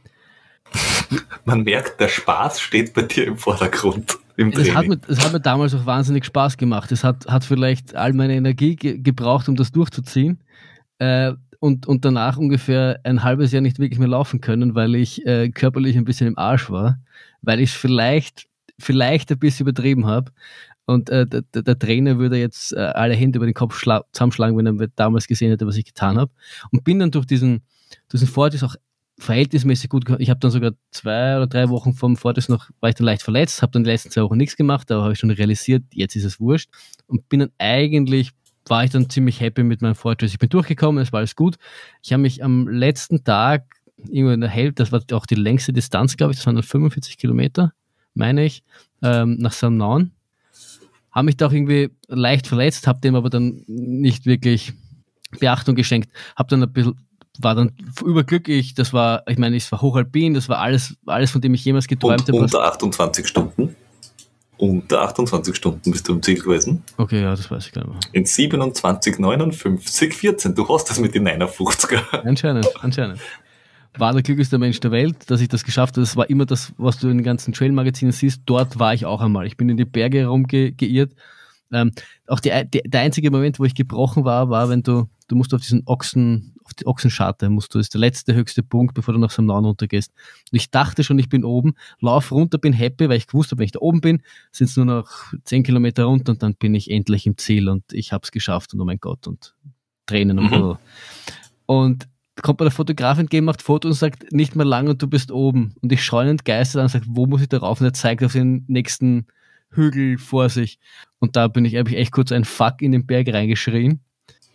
Man merkt, der Spaß steht bei dir im Vordergrund. Im Das hat, Training. mir, das hat mir damals auch wahnsinnig Spaß gemacht. Es hat, hat vielleicht all meine Energie ge- gebraucht, um das durchzuziehen. Äh, und, und danach ungefähr ein halbes Jahr nicht wirklich mehr laufen können, weil ich äh, körperlich ein bisschen im Arsch war, weil ich es vielleicht, vielleicht ein bisschen übertrieben habe. Und äh, der, der Trainer würde jetzt äh, alle Hände über den Kopf schla- zusammenschlagen, wenn er damals gesehen hätte, was ich getan habe. Und bin dann durch diesen, diesen Fortis auch verhältnismäßig gut gekommen. Ich habe dann sogar zwei oder drei Wochen vom Fortis noch, war ich dann leicht verletzt, habe dann die letzten zwei Wochen nichts gemacht, aber habe ich schon realisiert, jetzt ist es wurscht. Und bin dann eigentlich, war ich dann ziemlich happy mit meinem Fortis. Ich bin durchgekommen, es war alles gut. Ich habe mich am letzten Tag, irgendwo in der Hälfte, das war auch die längste Distanz, glaube ich, das waren dann fünfundvierzig Kilometer, meine ich, ähm, nach Samnaun. Habe mich da auch irgendwie leicht verletzt, habe dem aber dann nicht wirklich Beachtung geschenkt. Habe dann ein bisschen, war dann überglücklich, das war, ich meine, es war hochalpin, das war alles, alles, von dem ich jemals geträumt Und habe. unter achtundzwanzig Stunden. Unter achtundzwanzig Stunden bist du im Ziel gewesen. Okay, ja, das weiß ich gar nicht mehr. In siebenundzwanzig, neunundfünfzig, vierzehn. Du hast das mit den neunundfünfziger. Anscheinend, anscheinend. War der glücklichste Mensch der Welt, dass ich das geschafft habe. Das war immer das, was du in den ganzen Trail-Magazinen siehst. Dort war ich auch einmal. Ich bin in die Berge herumgeirrt. Ähm, auch die, die, der einzige Moment, wo ich gebrochen war, war, wenn du, du musst auf diesen Ochsen, auf die Ochsenscharte musst du, das ist der letzte höchste Punkt, bevor du nach Samnaun runtergehst. Und ich dachte schon, ich bin oben, lauf runter, bin happy, weil ich gewusst habe, wenn ich da oben bin, sind es nur noch zehn Kilometer runter und dann bin ich endlich im Ziel und ich habe es geschafft und oh mein Gott und Tränen und Mhm. Und kommt mir der Fotograf entgegen, macht Foto und sagt, nicht mehr lang und du bist oben. Und ich schaue ihn entgeistert an und sage, wo muss ich da rauf? Und er zeigt auf den nächsten Hügel vor sich. Und da bin ich, habe ich echt kurz ein Fuck in den Berg reingeschrien.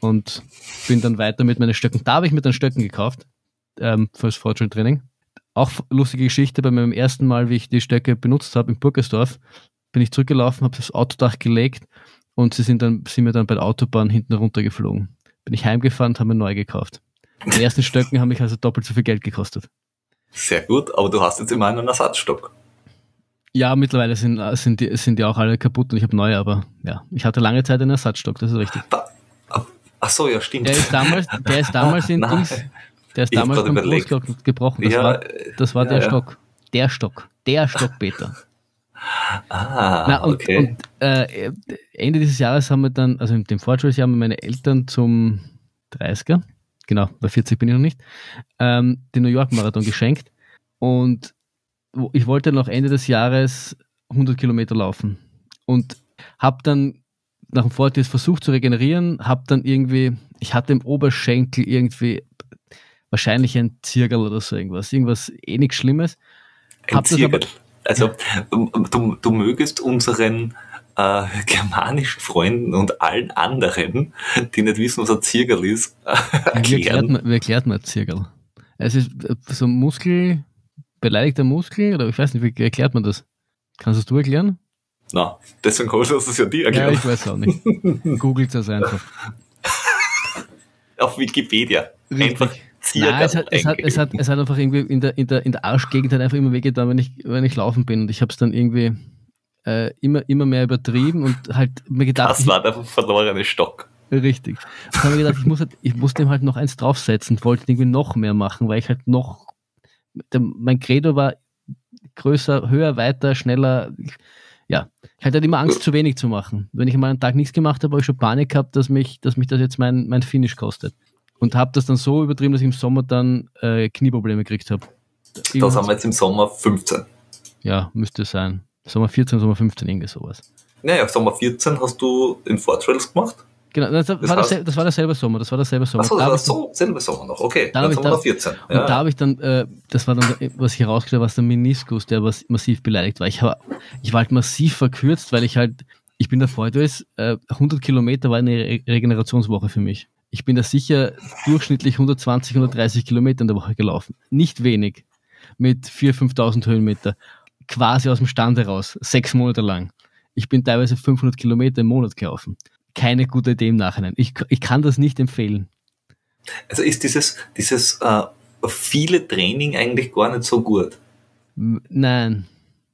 und bin dann weiter mit meinen Stöcken. Da habe ich mir dann Stöcken gekauft ähm, fürs Fortschritt-Training. Auch lustige Geschichte, bei meinem ersten Mal, wie ich die Stöcke benutzt habe in Burgersdorf, bin ich zurückgelaufen, habe das Autodach gelegt und sie sind dann sind mir dann bei der Autobahn hinten runtergeflogen. Bin ich heimgefahren und habe mir neu gekauft. Die ersten Stöcken haben mich also doppelt so viel Geld gekostet. Sehr gut, aber du hast jetzt immer einen Ersatzstock. Ja, mittlerweile sind, sind, die, sind die auch alle kaputt und ich habe neue, aber ja, ich hatte lange Zeit einen Ersatzstock, das ist richtig. Da, ach so, ja, stimmt. Der ist damals, der ist damals in Nein, Dings, der ist damals beim Großglocken gebrochen. Das ja, war, das war ja, der ja. Stock. Der Stock. Der Stock, Peter. Ah, Na, und, okay. und äh, Ende dieses Jahres haben wir dann, also in dem Fortschrittsjahr haben meine Eltern zum dreißiger, genau, bei vierzig bin ich noch nicht, ähm, den New York Marathon geschenkt und ich wollte noch Ende des Jahres hundert Kilometer laufen und habe dann nach dem Fortschritt versucht zu regenerieren, habe dann irgendwie, ich hatte im Oberschenkel irgendwie wahrscheinlich ein Zirkel oder so irgendwas, irgendwas eh nichts Schlimmes. Ein Zirkel. Also du, du mögest unseren äh, germanischen Freunden und allen anderen, die nicht wissen, was ein Zirkel ist, äh, erklären. Wie erklärt man, wie erklärt man ein Zirkel? Es ist so ein Muskel, beleidigter Muskel, oder ich weiß nicht, wie erklärt man das? Kannst du es du erklären? Na, deswegen habe ich das ja dir erklärt. Ja, ich weiß auch nicht. Googelt das einfach. Auf Wikipedia. Richtig. Einfach Zirkel. Nein, es hat, es, hat, es, hat, es hat einfach irgendwie in der, in der, in der Arschgegend halt einfach immer wehgetan, wenn ich, wenn ich laufen bin. Und ich habe es dann irgendwie äh, immer, immer mehr übertrieben und halt mir gedacht. Das war der verlorene Stock. Richtig. Ich habe mir gedacht, ich muss, halt, ich muss dem halt noch eins draufsetzen und wollte irgendwie noch mehr machen, weil ich halt noch. Der, mein Credo war größer, höher, weiter, schneller. Ja, ich hatte halt immer Angst, zu wenig zu machen. Wenn ich mal einen Tag nichts gemacht habe, habe ich schon Panik gehabt, dass mich, dass mich das jetzt mein, mein Finish kostet. Und habe das dann so übertrieben, dass ich im Sommer dann äh, Knieprobleme gekriegt habe. Das haben wir jetzt im Sommer fünfzehn. Ja, müsste sein. Sommer vierzehn, Sommer fünfzehn, irgendwie sowas. Naja, Sommer vierzehn hast du in Fortrails gemacht? Genau, das, das, war, das, das war derselbe Sommer, das war derselbe Sommer. Achso, das da war so, selbe Sommer noch, okay. Dann, dann dann Sommer vierzehn. Und ja. da habe ich dann, äh, das war dann, was ich herausgestellt habe, was der Meniskus, der was massiv beleidigt war. Ich, hab, ich war halt massiv verkürzt, weil ich halt, ich bin davor, du weißt, äh, hundert Kilometer war eine Re- Regenerationswoche für mich. Ich bin da sicher durchschnittlich hundertzwanzig, hundertdreißig Kilometer in der Woche gelaufen. Nicht wenig. Mit viertausend, fünftausend Höhenmeter. Quasi aus dem Stand heraus. Sechs Monate lang. Ich bin teilweise fünfhundert Kilometer im Monat gelaufen. Keine gute Idee im Nachhinein. Ich, ich kann das nicht empfehlen. Also ist dieses, dieses äh, viele Training eigentlich gar nicht so gut? M- Nein.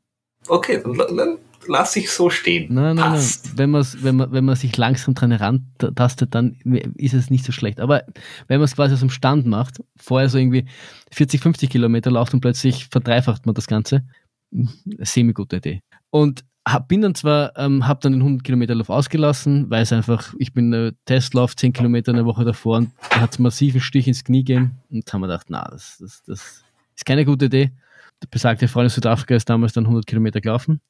Okay, dann, dann lass ich so stehen. Nein, nein, Passt. nein. Wenn, man's, wenn, man, wenn man sich langsam dran herantastet, dann ist es nicht so schlecht. Aber wenn man es quasi aus dem Stand macht, vorher so irgendwie vierzig, fünfzig Kilometer lauft und plötzlich verdreifacht man das Ganze, semi-gute Idee. Und hab, bin dann zwar, ähm, habe dann den hundert Kilometer Lauf ausgelassen, weil es einfach, ich bin äh, Testlauf, zehn Kilometer eine Woche davor und da hat es massiven Stich ins Knie gegeben und haben wir gedacht, na, das, das, das ist keine gute Idee. Der besagte Freund aus Südafrika ist damals dann hundert Kilometer gelaufen.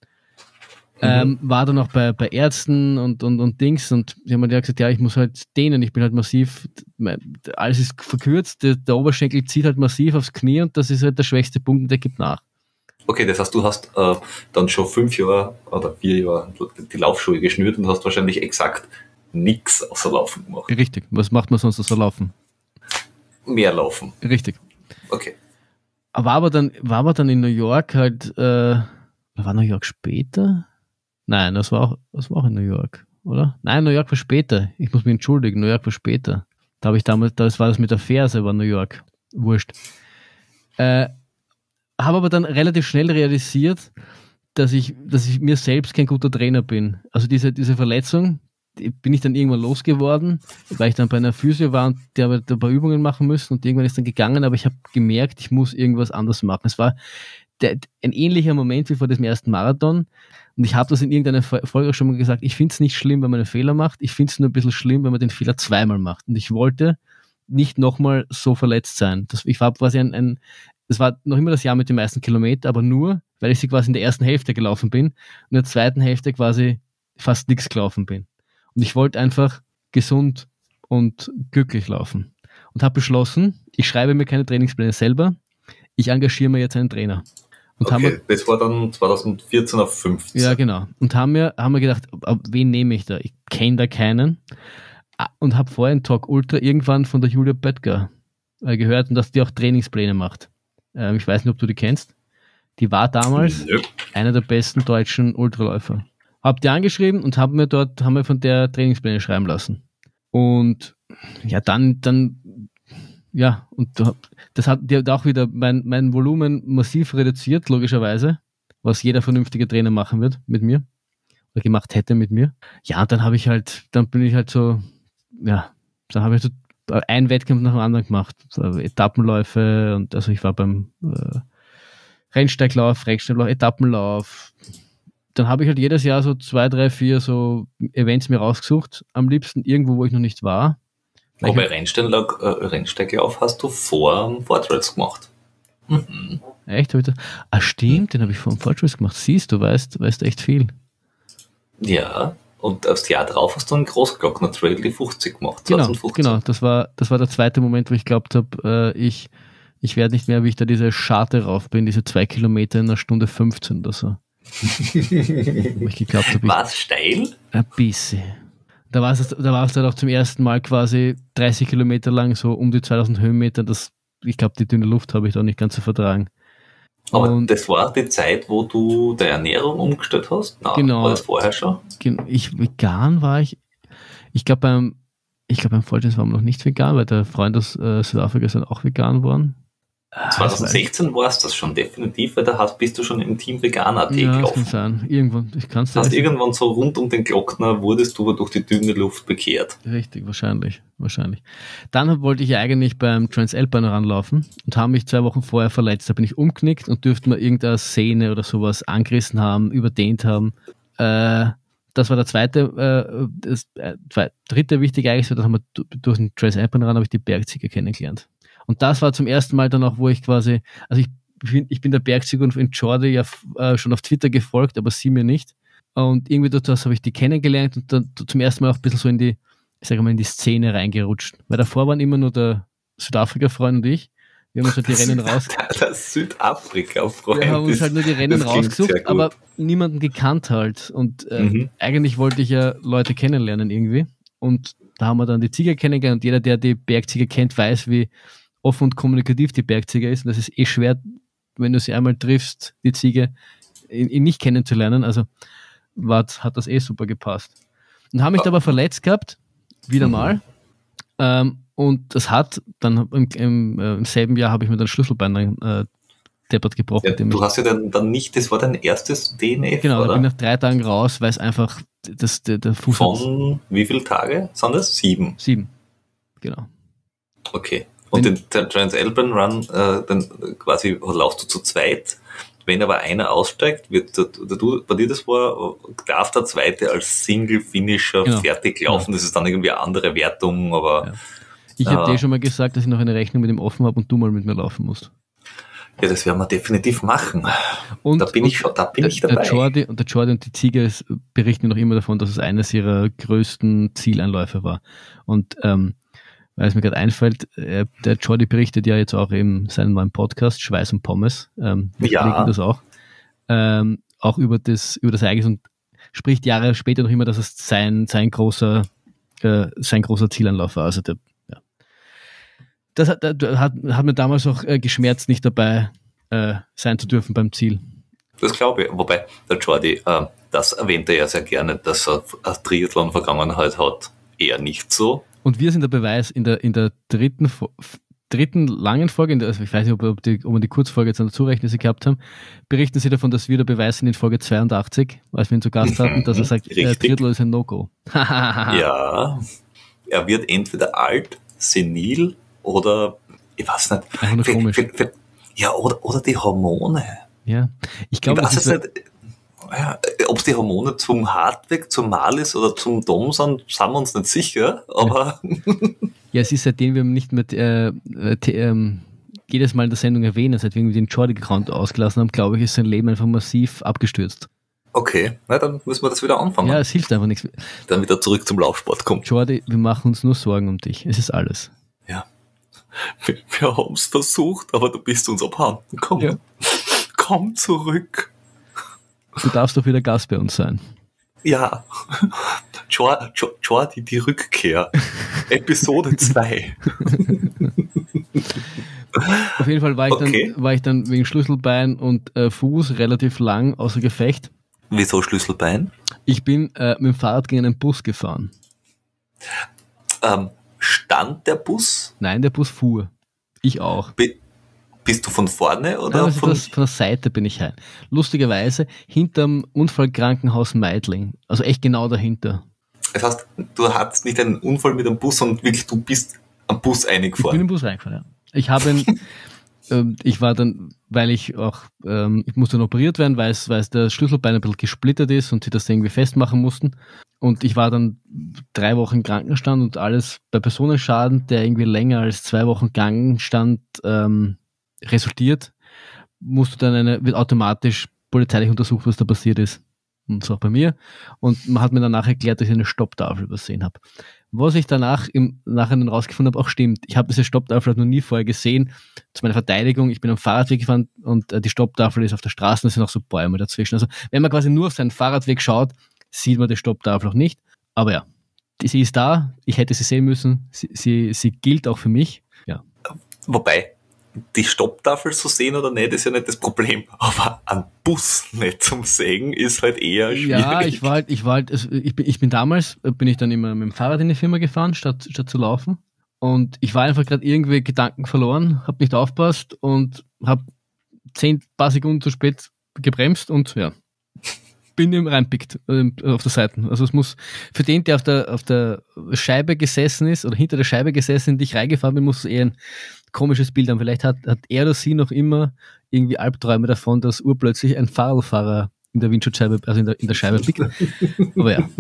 Mhm. Ähm, war dann auch bei, bei Ärzten und, und, und Dings und die haben mir ja gesagt, ja, ich muss halt dehnen, ich bin halt massiv, alles ist verkürzt, der, der Oberschenkel zieht halt massiv aufs Knie und das ist halt der schwächste Punkt und der gibt nach. Okay, das heißt, du hast äh, dann schon fünf Jahre oder vier Jahre die Laufschuhe geschnürt und hast wahrscheinlich exakt nichts außer Laufen gemacht. Richtig, was macht man sonst außer Laufen? Mehr Laufen. Richtig. Okay. War aber dann, war aber dann in New York halt, äh, war New York später? Nein, das war auch, das war auch in New York, oder? Nein, New York war später. Ich muss mich entschuldigen, New York war später. Da habe ich damals, das war das mit der Ferse, war New York. Wurscht. Äh, habe aber dann relativ schnell realisiert, dass ich, dass ich mir selbst kein guter Trainer bin. Also diese, diese Verletzung, die bin ich dann irgendwann losgeworden, weil ich dann bei einer Physio war und der hat ein paar Übungen machen müssen und irgendwann ist dann gegangen, aber ich habe gemerkt, ich muss irgendwas anders machen. Es war der, ein ähnlicher Moment wie vor diesem ersten Marathon und ich habe das in irgendeiner Folge schon mal gesagt, ich finde es nicht schlimm, wenn man einen Fehler macht, ich finde es nur ein bisschen schlimm, wenn man den Fehler zweimal macht und ich wollte nicht nochmal so verletzt sein. Das, ich war quasi ein, ein Das war noch immer das Jahr mit den meisten Kilometern, aber nur, weil ich sie quasi in der ersten Hälfte gelaufen bin und in der zweiten Hälfte quasi fast nichts gelaufen bin. Und ich wollte einfach gesund und glücklich laufen. Und habe beschlossen, ich schreibe mir keine Trainingspläne selber, ich engagiere mir jetzt einen Trainer. Und okay, haben wir, das war dann zwanzig vierzehn auf fünfzehn. Ja, genau. Und haben wir, haben wir gedacht, wen nehme ich da? Ich kenne da keinen. und habe vorher in Talk Ultra irgendwann von der Julia Böttger äh, gehört und dass die auch Trainingspläne macht. Ähm, ich weiß nicht, ob du die kennst. Die war damals Nö. einer der besten deutschen Ultraläufer. Hab die angeschrieben und haben mir dort, haben wir von der Trainingspläne schreiben lassen. Und ja, dann, dann, ja, und das hat, die hat auch wieder mein, mein Volumen massiv reduziert, logischerweise, was jeder vernünftige Trainer machen wird mit mir, oder gemacht hätte mit mir. Ja, und dann habe ich halt, dann bin ich halt so, ja, dann habe ich so einen Wettkampf nach dem anderen gemacht, so Etappenläufe, und also ich war beim äh, Rennsteiglauf, Recksteiglauf, Etappenlauf. Dann habe ich halt jedes Jahr so zwei, drei, vier so Events mir rausgesucht. Am liebsten irgendwo, wo ich noch nicht war. Wobei halt Rennsteiglauf, äh, Rennsteiglauf hast du vor dem Fortrails gemacht. Mhm. Echt? Hab ich das? Ah, stimmt, den habe ich vor dem Fortrails gemacht. Siehst du, weißt, weißt echt viel. Ja, und aufs Jahr drauf hast du einen Großglockner Trail die fünfzig gemacht. Genau, genau. Das war, das war der zweite Moment, wo ich glaubt habe, äh, ich, ich werde nicht mehr, wie ich da diese Scharte rauf bin, diese zwei Kilometer in einer Stunde fünfzehn oder so. Wo ich geglaubt habe, war es steil? Ein bisschen. Da war es da war es dann auch zum ersten Mal quasi dreißig Kilometer lang, so um die zweitausend Höhenmeter. Das, ich glaube, die dünne Luft habe ich da nicht ganz zu vertragen. Aber und das war die Zeit, wo du deine Ernährung umgestellt hast? Nein, genau, war das vorher schon? Ich, vegan war ich, ich glaube beim, ich glaube beim Volltins waren wir noch nicht vegan, weil der Freund aus äh, Südafrika ist dann auch vegan geworden. zwanzig sechzehn war es das schon definitiv, weil da hast, bist du schon im Team Veganer ja, gelaufen. Das kann sein. Irgendwann, ich kann's das heißt, irgendwann so rund um den Glockner wurdest du durch die dünne Luft bekehrt. Richtig, wahrscheinlich, wahrscheinlich. Dann wollte ich ja eigentlich beim Transalpine ranlaufen und habe mich zwei Wochen vorher verletzt. Da bin ich umknickt und dürfte mir irgendeine Sehne oder sowas angerissen haben, überdehnt haben. Äh, das war der zweite, äh, das äh, zwei, dritte wichtige Ereignis, das haben wir durch den Transalpine ran, habe ich die Bergziege kennengelernt. Und das war zum ersten Mal dann auch, wo ich quasi, also ich bin, ich bin der Bergzieger und in Jordi ja äh, schon auf Twitter gefolgt, aber sie mir nicht. Und irgendwie durch das habe ich die kennengelernt und dann zum ersten Mal auch ein bisschen so in die, ich sage mal, in die Szene reingerutscht. Weil davor waren immer nur der Südafrika-Freund und ich. Wir haben uns halt die Rennen raus... Der Südafrika-Freund. Wir haben uns halt nur die Rennen rausgesucht, aber niemanden gekannt halt. Und äh, mhm. eigentlich wollte ich ja Leute kennenlernen irgendwie. Und da haben wir dann die Ziege kennengelernt und jeder, der die Bergziege kennt, weiß, wie offen und kommunikativ die Bergziege ist. Und das ist eh schwer, wenn du sie einmal triffst, die Ziege, ihn, ihn nicht kennenzulernen. Also war, hat das eh super gepasst. Und habe mich da aber verletzt gehabt, wieder mal. Mhm. Ähm, und das hat dann im, im, äh, im selben Jahr habe ich mir dann Schlüsselbein äh, deppert gebrochen. Ja, du hast ja dann, dann nicht, das war dein erstes D N F, genau, oder? Da bin ich nach drei Tagen raus, weil es einfach das, der, der Fuß Von hat, wie viele Tage sind das? Sieben? Sieben, genau. Okay. Und wenn, den Transalpine Run, äh, dann quasi laufst du zu zweit. Wenn aber einer aussteigt, wird der, der, du, bei dir das war, darf der Zweite als Single-Finisher genau. fertig laufen. Ja. Das ist dann irgendwie eine andere Wertung, aber... Ja. Ich äh, habe dir schon mal gesagt, dass ich noch eine Rechnung mit ihm offen habe und du mal mit mir laufen musst. Ja, das werden wir definitiv machen. Und, da bin und ich schon, da bin der, ich dabei. Der Jordi, und der Jordi und die Ziege berichten noch immer davon, dass es eines ihrer größten Zielanläufe war. Und ähm, weil es mir gerade einfällt, äh, der Jordi berichtet ja jetzt auch in seinem neuen Podcast, Schweiß und Pommes. Ähm, wir ja. verlinken das auch. Ähm, auch über das, über das Ereignis und spricht Jahre später noch immer, dass es sein, sein großer, äh, sein großer Zielanlauf war. Also der, ja. Das hat, hat, hat mir damals auch äh, geschmerzt, nicht dabei äh, sein zu dürfen beim Ziel. Das glaube ich. Wobei der Jordi, äh, das erwähnt er ja sehr gerne, dass er eine Triathlon-Vergangenheit hat. Eher nicht so. Und wir sind der Beweis in der, in der dritten, dritten langen Folge, in der, also ich weiß nicht, ob, ob, die, ob wir die Kurzfolge jetzt dazu rechnen, die sie gehabt haben, berichten sie davon, dass wir der Beweis sind in Folge zweiundachtzig, als wir ihn zu Gast hatten, dass er sagt, äh, Triathlon ist ein No-Go. Ja, er wird entweder alt, senil oder, ich weiß nicht. Einfach nur komisch. Für, für, ja, oder, oder die Hormone. Ja, ich glaube, das ist nicht, ja, ob es die Hormone zum Hartweg, zum Malis oder zum Dom sind, sind wir uns nicht sicher, aber... Ja, es ist seitdem wir nicht mehr äh, äh, ähm, jedes Mal in der Sendung erwähnen, seit wir den Jordi-Account ausgelassen haben, glaube ich, ist sein Leben einfach massiv abgestürzt. Okay, na, dann müssen wir das wieder anfangen. Ja, es hilft einfach nichts. Dann wieder zurück zum Laufsport kommt. Jordi, wir machen uns nur Sorgen um dich. Es ist alles. Ja. Wir, wir haben es versucht, aber du bist uns abhanden. Komm, ja. Komm zurück. Du darfst doch wieder Gast bei uns sein. Ja, Jor- Jo- Jordi, die Rückkehr. Episode zwei. Auf jeden Fall war ich, Okay. dann, war ich dann wegen Schlüsselbein und äh, Fuß relativ lang außer Gefecht. Wieso Schlüsselbein? Ich bin äh, mit dem Fahrrad gegen einen Bus gefahren. Ähm, stand der Bus? Nein, der Bus fuhr. Ich auch. Bi- Bist du von vorne oder Nein, also von... das, von der Seite bin ich heim. Lustigerweise hinterm Unfallkrankenhaus Meidling. Also echt genau dahinter. Das heißt, du hattest nicht einen Unfall mit einem Bus, sondern wirklich, du bist am Bus Ich bin eingefahren. im Bus reingefahren, ja. Ich habe ihn, ähm, ich war dann, weil ich auch, ähm, ich musste dann operiert werden, weil es, weil es der Schlüsselbein ein bisschen gesplittert ist und sie das irgendwie festmachen mussten. Und ich war dann drei Wochen im Krankenstand und alles bei Personenschaden, der irgendwie länger als zwei Wochen Krankenstand ähm, resultiert, musst du dann eine, wird automatisch polizeilich untersucht, was da passiert ist. Und so auch bei mir. Und man hat mir danach erklärt, dass ich eine Stopptafel übersehen habe. Was ich danach im Nachhinein rausgefunden habe, auch stimmt. Ich habe diese Stopptafel noch nie vorher gesehen. Zu meiner Verteidigung, ich bin am Fahrradweg gefahren und äh, die Stopptafel ist auf der Straße, da sind auch so Bäume dazwischen. Also wenn man quasi nur auf seinen Fahrradweg schaut, sieht man die Stopptafel auch nicht. Aber ja, die, sie ist da, ich hätte sie sehen müssen, sie, sie, sie gilt auch für mich. Ja. Wobei, die Stopptafel zu sehen oder nicht, ist ja nicht das Problem. Aber einen Bus nicht zum Sehen ist halt eher schwierig. Ja, ich war halt, ich war halt, also ich bin, ich bin damals, bin ich dann immer mit dem Fahrrad in die Firma gefahren, statt, statt zu laufen. Und ich war einfach gerade irgendwie Gedanken verloren, habe nicht aufpasst und habe zehn paar Sekunden zu spät gebremst und ja, bin ihm reinpickt äh, auf der Seite. Also es muss, für den, der auf der, auf der Scheibe gesessen ist oder hinter der Scheibe gesessen, in die ich reingefahren bin, muss es eher ein komisches Bild haben. Vielleicht hat, hat er oder sie noch immer irgendwie Albträume davon, dass urplötzlich ein Fahrradfahrer in der Windschutzscheibe, also in der, in der Scheibe pickt. Aber ja.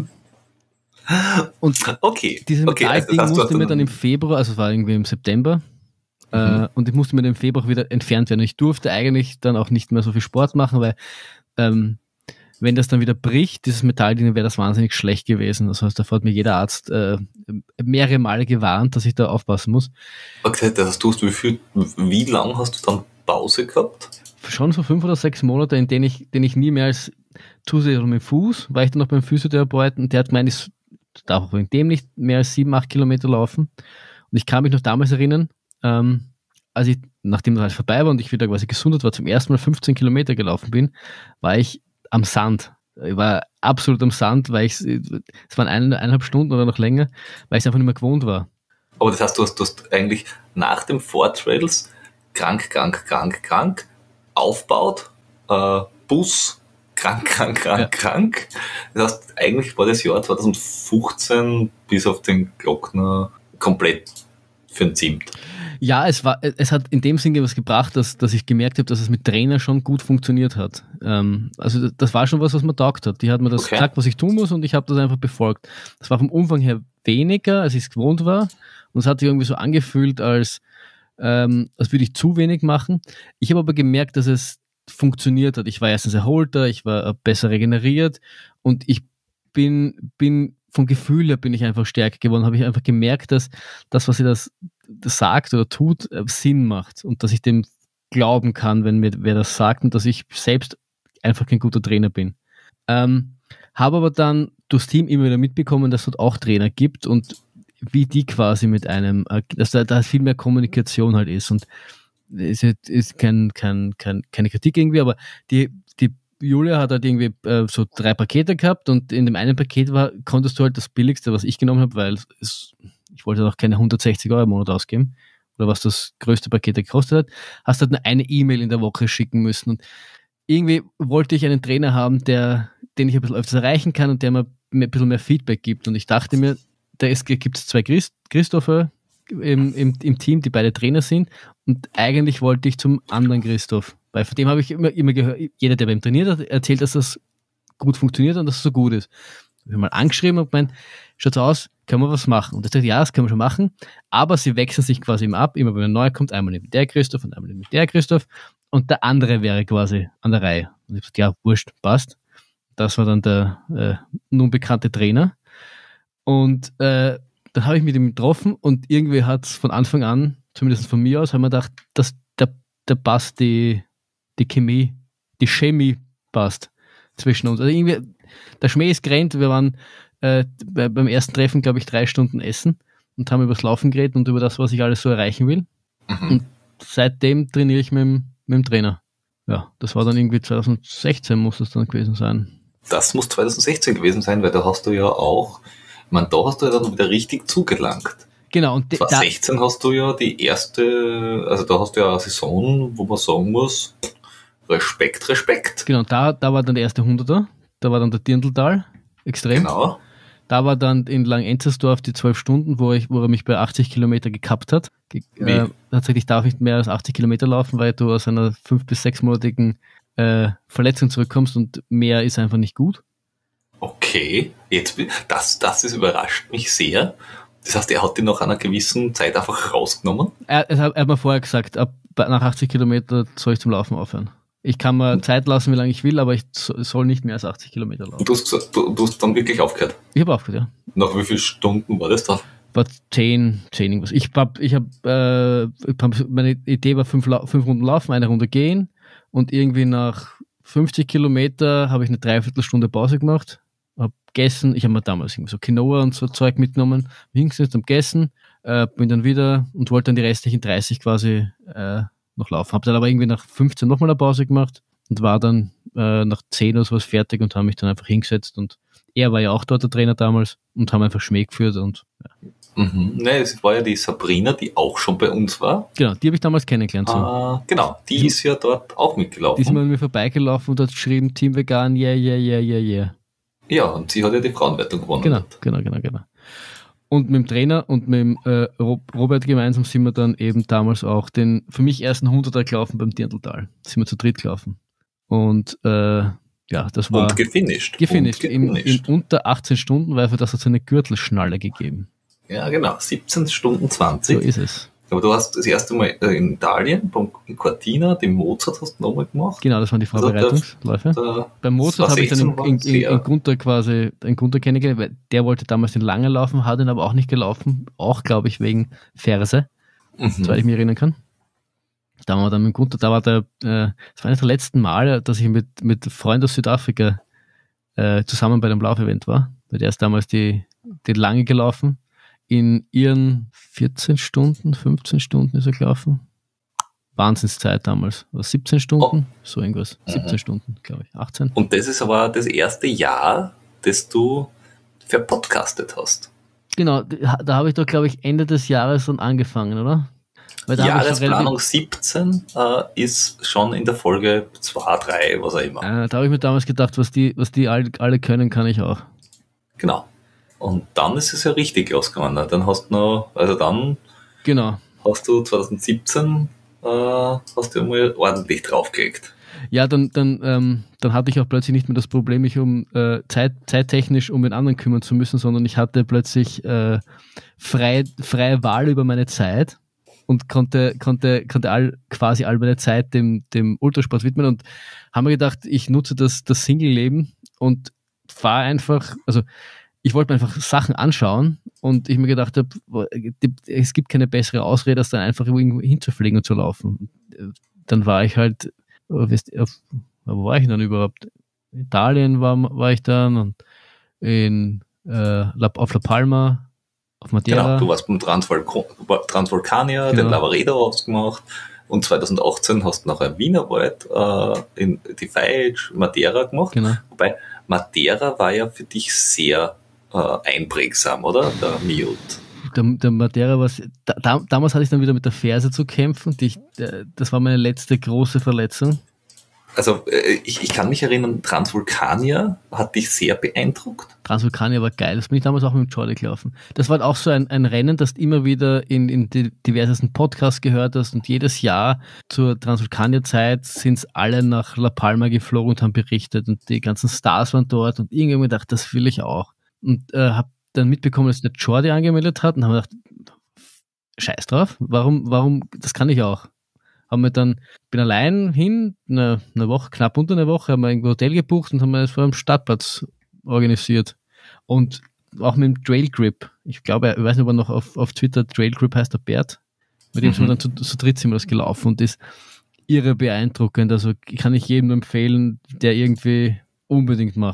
Und Okay. dieses okay, Metallding also das heißt, du musste hast mir dann dann- im Februar, also es war irgendwie im September, Mhm. äh, und ich musste mir im Februar wieder entfernt werden. Und ich durfte eigentlich dann auch nicht mehr so viel Sport machen, weil ähm, wenn das dann wieder bricht, dieses Metallding, dann wäre das wahnsinnig schlecht gewesen. Das heißt, davor hat mir jeder Arzt äh, mehrere Male gewarnt, dass ich da aufpassen muss. Okay, das heißt, du hast wie viel, wie lang hast du dann Pause gehabt? Schon so fünf oder sechs Monate, in denen ich, denen ich nie mehr als zusätzlich mit dem Fuß, war ich dann noch beim Physiotherapeuten und der hat gemeint, ich darf auch wegen dem nicht mehr als sieben, acht Kilometer laufen. Und ich kann mich noch damals erinnern, ähm, als ich, nachdem das alles vorbei war und ich wieder quasi gesundet war, zum ersten Mal fünfzehn Kilometer gelaufen bin, war ich am Sand. Ich war absolut am Sand, weil ich, es waren eine, eineinhalb Stunden oder noch länger, weil ich es einfach nicht mehr gewohnt war. Aber das heißt, du hast, du hast eigentlich nach dem Four Trails krank, krank, krank, krank, aufbaut, äh, Bus, krank, krank, krank, Ja. krank. Das heißt, eigentlich war das Jahr zwanzig fünfzehn bis auf den Glockner komplett für den Zimt. Ja, es war, es hat in dem Sinne was gebracht, dass, dass ich gemerkt habe, dass es mit Trainer schon gut funktioniert hat. Ähm, also das, das war schon was, was mir taugt hat. Die hat mir das Okay. gesagt, was ich tun muss und ich habe das einfach befolgt. Das war vom Umfang her weniger, als ich es gewohnt war und es hat sich irgendwie so angefühlt, als, ähm, als würde ich zu wenig machen. Ich habe aber gemerkt, dass es funktioniert hat. Ich war erstens erholter, ich war besser regeneriert und ich bin, bin vom Gefühl her bin ich einfach stärker geworden, habe ich einfach gemerkt, dass das, was sie das, das sagt oder tut, äh, Sinn macht und dass ich dem glauben kann, wenn mir wer das sagt und dass ich selbst einfach kein guter Trainer bin. Ähm, habe aber dann durchs Team immer wieder mitbekommen, dass es dort auch Trainer gibt und wie die quasi mit einem, äh, dass da, da viel mehr Kommunikation halt ist und ist, jetzt- ist kein, kein, kein, keine Kritik irgendwie, aber die, die Julia hat halt irgendwie äh, so drei Pakete gehabt und in dem einen Paket war, konntest du halt das billigste, was ich genommen habe, weil es, ich wollte auch keine hundertsechzig Euro im Monat ausgeben oder was das größte Paket gekostet hat, hast halt nur eine E-Mail in der Woche schicken müssen und irgendwie wollte ich einen Trainer haben, der, den ich ein bisschen öfters erreichen kann und der mir mir ein bisschen mehr Feedback gibt und ich dachte mir, da gibt es zwei Christ, Christopher im, im, im Team, die beide Trainer sind und eigentlich wollte ich zum anderen Christoph, weil von dem habe ich immer, immer gehört, jeder, der bei ihm trainiert hat, erzählt, dass das gut funktioniert und dass es so gut ist. Ich habe mal angeschrieben und gemeint, schaut's aus, können wir was machen? Und er sagt, ja, das können wir schon machen, aber sie wechseln sich quasi immer ab, immer wenn ein neuer kommt, einmal neben der Christoph und einmal neben der Christoph und der andere wäre quasi an der Reihe. Und ich habe gesagt, ja, wurscht, passt. Das war dann der äh, nun bekannte Trainer. Und äh, dann habe ich mit ihm getroffen und irgendwie hat es von Anfang an, zumindest von mir aus, haben wir gedacht, dass der, der passt, die, die Chemie, die Chemie passt zwischen uns. Also irgendwie, der Schmäh ist gerannt, wir waren äh, bei, beim ersten Treffen, glaube ich, drei Stunden essen und haben über das Laufen geredet und über das, was ich alles so erreichen will. Mhm. Und seitdem trainiere ich mit dem, mit dem Trainer. Ja, das war dann irgendwie zwanzig sechzehn muss das dann gewesen sein. Das muss zwanzig sechzehn gewesen sein, weil da hast du ja auch, ich meine, da hast du ja dann wieder richtig zugelangt. Genau. Und zwanzig sechzehn hast du ja die erste, also da hast du ja eine Saison, wo man sagen muss, Respekt, Respekt. Genau, da, da war dann der erste Hunderter, da war dann der Dirndltal, extrem. Genau. Da war dann in Langenzersdorf die zwölf Stunden, wo, ich, wo er mich bei achtzig Kilometer gekappt hat. Ge- äh, hat gesagt, ich darf nicht mehr als achtzig Kilometer laufen, weil du aus einer fünf- bis sechsmonatigen äh, Verletzung zurückkommst und mehr ist einfach nicht gut. Okay, jetzt das, das ist, überrascht mich sehr. Das heißt, er hat die nach einer gewissen Zeit einfach rausgenommen? Er, er, hat, er hat mir vorher gesagt, ab nach achtzig Kilometer soll ich zum Laufen aufhören. Ich kann mir Zeit lassen, wie lange ich will, aber ich soll nicht mehr als achtzig Kilometer laufen. Und du hast gesagt, du, du hast dann wirklich aufgehört? Ich habe aufgehört, ja. Nach wie vielen Stunden war das dann? War zehn, zehn irgendwas. Ich habe, ich hab, äh, meine Idee war fünf, fünf Runden laufen, eine Runde gehen und irgendwie nach fünfzig Kilometer habe ich eine Dreiviertelstunde Pause gemacht, habe gegessen. Ich habe mir damals irgendwie so Quinoa und so Zeug mitgenommen, hingesetzt am Gegessen, äh, bin dann wieder und wollte dann die restlichen dreißig quasi äh, noch laufen. Habe dann aber irgendwie nach fünfzehn nochmal eine Pause gemacht und war dann äh, nach zehn oder sowas fertig und habe mich dann einfach hingesetzt und er war ja auch dort der Trainer damals und haben einfach Schmäh geführt und ja. Mhm. Ne, es war ja die Sabrina, die auch schon bei uns war. Genau, die habe ich damals kennengelernt. So. Ah, genau, die, die ist ja dort auch mitgelaufen. Die ist mal an mir vorbeigelaufen und hat geschrieben, Team Vegan, yeah, yeah, yeah, yeah, yeah. Ja, und sie hat ja die Frauenwertung gewonnen. Genau, genau, genau, genau. Und mit dem Trainer und mit dem äh, Robert gemeinsam sind wir dann eben damals auch den für mich ersten Hunderter gelaufen beim Dirndltal. Sind wir zu dritt gelaufen. Und äh, ja, das war... Und gefinisht. Gefinisht. Und in, in unter achtzehn Stunden, weil für das hat es eine Gürtelschnalle gegeben. Ja, genau. siebzehn Stunden zwanzig. So ist es. Aber du hast das erste Mal in Italien, in Cortina, den Mozart hast du nochmal gemacht. Genau, das waren die Vorbereitungsläufe. Also der, Beim Mozart habe ich dann in, in, in, in Gunther quasi, in Gunther kennengelernt, weil der wollte damals den langen laufen, hat ihn aber auch nicht gelaufen, auch glaube ich wegen Ferse, mhm. soweit ich mich erinnern kann. Da waren wir dann mit Gunther, da war der, äh, das war eines der letzten Male, dass ich mit, mit Freunden aus Südafrika äh, zusammen bei dem Laufevent war, weil der ist damals die, die lange gelaufen. In ihren vierzehn Stunden, fünfzehn Stunden ist er gelaufen. Wahnsinnszeit damals. Oder siebzehn Stunden, oh. so irgendwas. siebzehn mhm. Stunden, glaube ich. achtzehn. Und das ist aber das erste Jahr, das du verpodcastet hast. Genau, da habe ich doch, glaube ich, Ende des Jahres dann angefangen, oder? Weil da Jahresplanung siebzehn äh, ist schon in der Folge zwei, drei, was auch immer. Äh, da habe ich mir damals gedacht, was die, was die alle, alle können, kann ich auch. Genau. Und dann ist es ja richtig losgegangen. Dann hast du noch, also dann genau. hast du zwanzig siebzehn äh, hast du mal ordentlich draufgelegt. Ja, dann, dann, ähm, dann hatte ich auch plötzlich nicht mehr das Problem, mich um äh, Zeit, zeittechnisch um den anderen kümmern zu müssen, sondern ich hatte plötzlich äh, frei, freie Wahl über meine Zeit und konnte, konnte, konnte all, quasi all meine Zeit dem, dem Ultrasport widmen und haben mir gedacht, ich nutze das, das Single-Leben und fahre einfach, also ich wollte mir einfach Sachen anschauen und ich mir gedacht habe, es gibt keine bessere Ausrede, als dann einfach irgendwo hinzufliegen und zu laufen. Dann war ich halt, wo war ich dann überhaupt? In Italien war, war ich dann und in, äh, auf La Palma, auf Madeira. Genau, du warst beim Transvul- Transvulkanier, Genau. Den Lavaredo hast du gemacht und zwanzig achtzehn hast du nachher Wienerwald, äh, in die Feitsch, Madeira gemacht. Genau. Wobei Madeira war ja für dich sehr Uh, einprägsam, oder? Der Miut. Der, der Madeira war, da, da, damals hatte ich dann wieder mit der Ferse zu kämpfen. Die, der, das war meine letzte große Verletzung. Also ich, ich kann mich erinnern, Transvulkanier hat dich sehr beeindruckt. Transvulkanier war geil, das bin ich damals auch mit Jordi gelaufen. Das war auch so ein, ein Rennen, das du immer wieder in, in die diversesten Podcasts gehört hast und jedes Jahr zur Transvulkanier-Zeit sind alle nach La Palma geflogen und haben berichtet und die ganzen Stars waren dort und irgendwann gedacht, das will ich auch. Und äh, habe dann mitbekommen, dass der Jordi angemeldet hat und habe gedacht, scheiß drauf, warum, warum, das kann ich auch. Haben wir dann, bin allein hin, eine, eine Woche, knapp unter eine Woche, haben wir ein Hotel gebucht und haben wir das vor einem Stadtplatz organisiert. Und auch mit dem Trail Grip. Ich glaube, ich weiß nicht, ob er noch auf, auf Twitter Trail Grip heißt, der Bert. Mit dem mhm. sind wir dann zu, zu dritt sind wir das gelaufen und das ist irre beeindruckend. Also kann ich jedem nur empfehlen, der irgendwie unbedingt machen.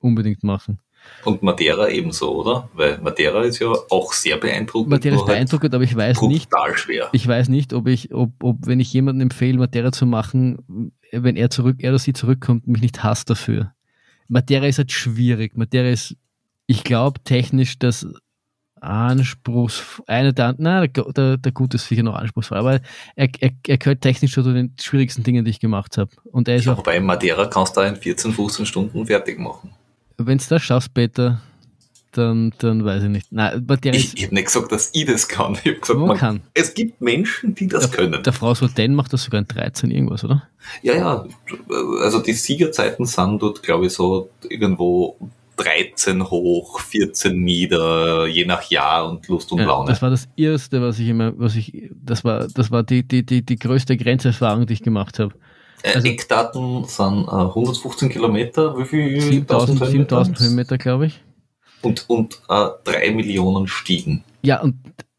unbedingt machen. Und Madeira ebenso, oder? Weil Madeira ist ja auch sehr beeindruckend. Madeira ist beeindruckend, aber ich weiß nicht, schwer. ich weiß nicht, ob ich, ob, ob, wenn ich jemandem empfehle, Madeira zu machen, wenn er zurück, er oder sie zurückkommt, mich nicht hasst dafür. Madeira ist halt schwierig. Madeira ist, ich glaube, technisch das anspruchsvoll, einer der, na, der, der, der Gute ist sicher noch anspruchsvoll, aber er, er, er gehört technisch schon zu den schwierigsten Dingen, die ich gemacht habe. Und er ist ja, auch, wobei Madeira kannst du in vierzehn, fünfzehn Stunden fertig machen. Wenn du das schaffst, Peter, dann, dann weiß ich nicht. Nein, Madeira ich ich habe nicht gesagt, dass ich das kann. Ich habe gesagt, man man, kann. Es gibt Menschen, die das der, können. Der Frau Soden macht das sogar in dreizehn irgendwas, oder? Ja, ja. Also die Siegerzeiten sind dort, glaube ich, so irgendwo dreizehn hoch, vierzehn nieder, je nach Jahr und Lust und ja, Laune. Das war das Erste, was ich immer, was ich, das war, das war die, die, die, die größte Grenzerfahrung, die ich gemacht habe. Also, Eckdaten sind äh, hundertfünfzehn Kilometer, wie viel? siebentausend Höhenmeter, glaube ich. Und, und äh, drei Millionen Stiegen. Ja, und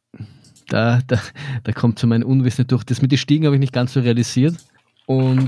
da, da, da kommt so mein Unwissen durch. Das mit den Stiegen habe ich nicht ganz so realisiert. Und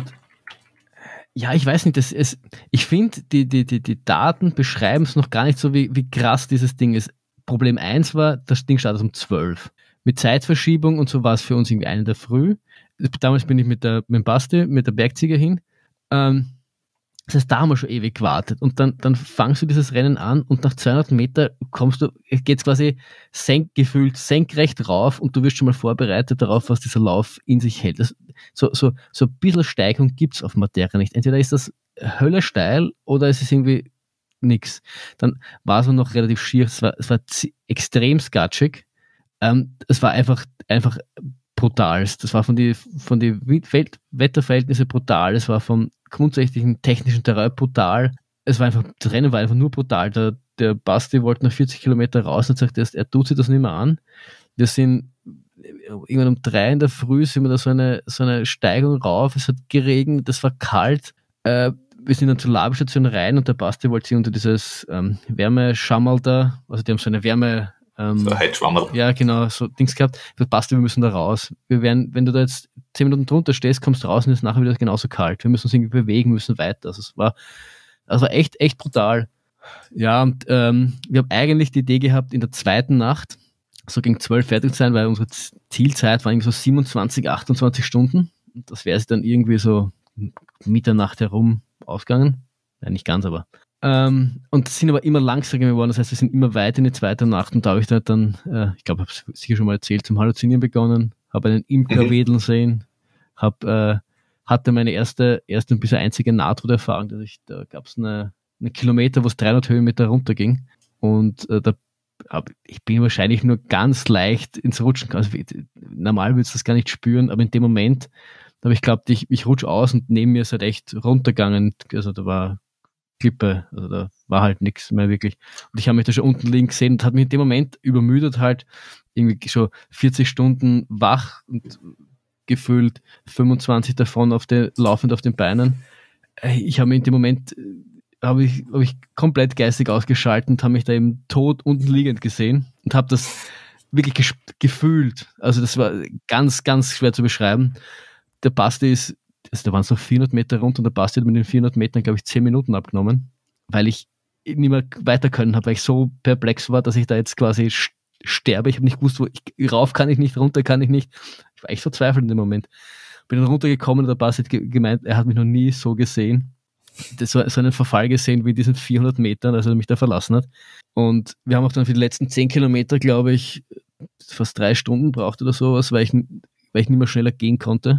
ja, ich weiß nicht, das ist, ich finde, die, die, die, die Daten beschreiben es noch gar nicht so, wie, wie krass dieses Ding ist. Problem eins war, das Ding startet um zwölf. Mit Zeitverschiebung und so war es für uns irgendwie eine der Früh. Damals bin ich mit der mit dem Basti, mit der Bergziege hin. Ähm, das heißt, da haben wir schon ewig gewartet. Und dann, dann fangst du dieses Rennen an und nach zweihundert Meter kommst du, geht's quasi senk, gefühlt senkrecht rauf und du wirst schon mal vorbereitet darauf, was dieser Lauf in sich hält. Das, so, so, so ein bisschen Steigung gibt's auf Madeira nicht. Entweder ist das Hölle steil oder es ist irgendwie nix. Dann war es noch relativ schier. Es war, es war extrem skatschig. Ähm, es war einfach, einfach brutal. Das war von den von die Wetterverhältnissen brutal. Es war vom grundsätzlichen technischen Terrain brutal. Es war einfach, das Rennen war einfach nur brutal. Der, der Basti wollte nach vierzig Kilometer raus und sagt, er tut sich das nicht mehr an. Wir sind irgendwann um drei in der Früh sind wir da so eine, so eine Steigung rauf. Es hat geregnet, es war kalt. Äh, wir sind dann zur Labestation rein und der Basti wollte sich unter dieses ähm, Wärmeschammerl da, also die haben so eine Wärme Ähm, so Heizschwammerl. Ja, genau, so Dings gehabt. Das passt, wir müssen da raus. Wir werden, wenn du da jetzt zehn Minuten drunter stehst, kommst du raus und ist nachher wieder genauso kalt. Wir müssen uns irgendwie bewegen, müssen weiter. Also es war, also war echt, echt brutal. Ja, und ähm, wir haben eigentlich die Idee gehabt, in der zweiten Nacht so gegen zwölf fertig zu sein, weil unsere Zielzeit war irgendwie so siebenundzwanzig, achtundzwanzig Stunden. Und das wäre sich dann irgendwie so Mitternacht herum ausgegangen. Ja, nicht ganz, aber Ähm, und sind aber immer langsamer geworden, das heißt, wir sind immer weiter in die zweite Nacht und da habe ich dann, äh, ich glaube, ich habe es sicher schon mal erzählt, zum Halluzinieren begonnen, habe einen Imker mhm. wedeln sehen, hab, äh, hatte meine erste, erste und bisher einzige Nahtoderfahrung, dass ich, da gab es eine, eine Kilometer, wo es dreihundert Höhenmeter runterging und äh, da hab, ich bin wahrscheinlich nur ganz leicht ins Rutschen gekommen. Also, normal würdest du das gar nicht spüren, aber in dem Moment habe ich geglaubt, ich, ich rutsche aus und neben mir ist halt echt runtergegangen, also da war Klippe, also da war halt nichts mehr wirklich. Und ich habe mich da schon unten liegen gesehen und hat mich in dem Moment übermüdet halt, irgendwie schon vierzig Stunden wach und gefühlt fünfundzwanzig davon auf den, laufend auf den Beinen. Ich habe mich in dem Moment, habe ich, hab ich komplett geistig ausgeschaltet und habe mich da eben tot unten liegend gesehen und habe das wirklich ges- gefühlt. Also das war ganz, ganz schwer zu beschreiben. Der Basti ist Also da waren es noch vierhundert Meter runter und der Basti hat mit den vierhundert Metern, glaube ich, zehn Minuten abgenommen, weil ich nicht mehr weiter können habe, weil ich so perplex war, dass ich da jetzt quasi sterbe. Ich habe nicht gewusst, wo ich rauf kann ich nicht, runter kann ich nicht. Ich war echt verzweifelt in dem Moment. Bin dann runtergekommen und der Basti hat gemeint, er hat mich noch nie so gesehen. Das war so einen Verfall gesehen wie diesen vierhundert Metern, als er mich da verlassen hat. Und wir haben auch dann für die letzten zehn Kilometer, glaube ich, fast drei Stunden braucht oder sowas, weil ich, weil ich nicht mehr schneller gehen konnte.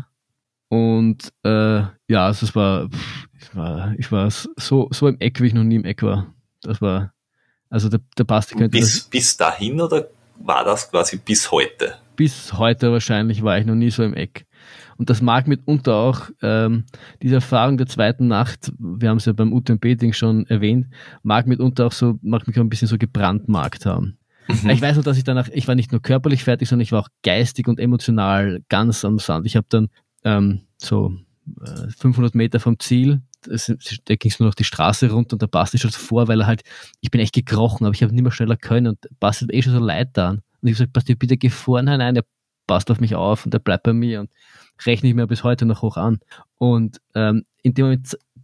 Und äh, ja, also es war, ich war, ich war so, so im Eck, wie ich noch nie im Eck war. Das war, also der, der Basti könnte bis, das, bis dahin oder war das quasi bis heute? Bis heute wahrscheinlich war ich noch nie so im Eck. Und das mag mitunter auch, ähm, diese Erfahrung der zweiten Nacht, wir haben es ja beim U T M B-Ding schon erwähnt, mag mitunter auch so, mag mich auch ein bisschen so gebrandmarkt haben. Mhm. Ich weiß nur, dass ich danach, ich war nicht nur körperlich fertig, sondern ich war auch geistig und emotional ganz am Sand. Ich habe dann ähm, so äh, fünfhundert Meter vom Ziel, das, da ging es nur noch die Straße runter und der Basti schon vor, weil er halt, ich bin echt gekrochen, aber ich habe nicht mehr schneller können und der Basti hat eh schon so leid da. Und ich habe gesagt, Basti, bitte geh vor, nein, nein, der passt auf mich auf und der bleibt bei mir und rechne ich mir bis heute noch hoch an. Und ähm, in dem Moment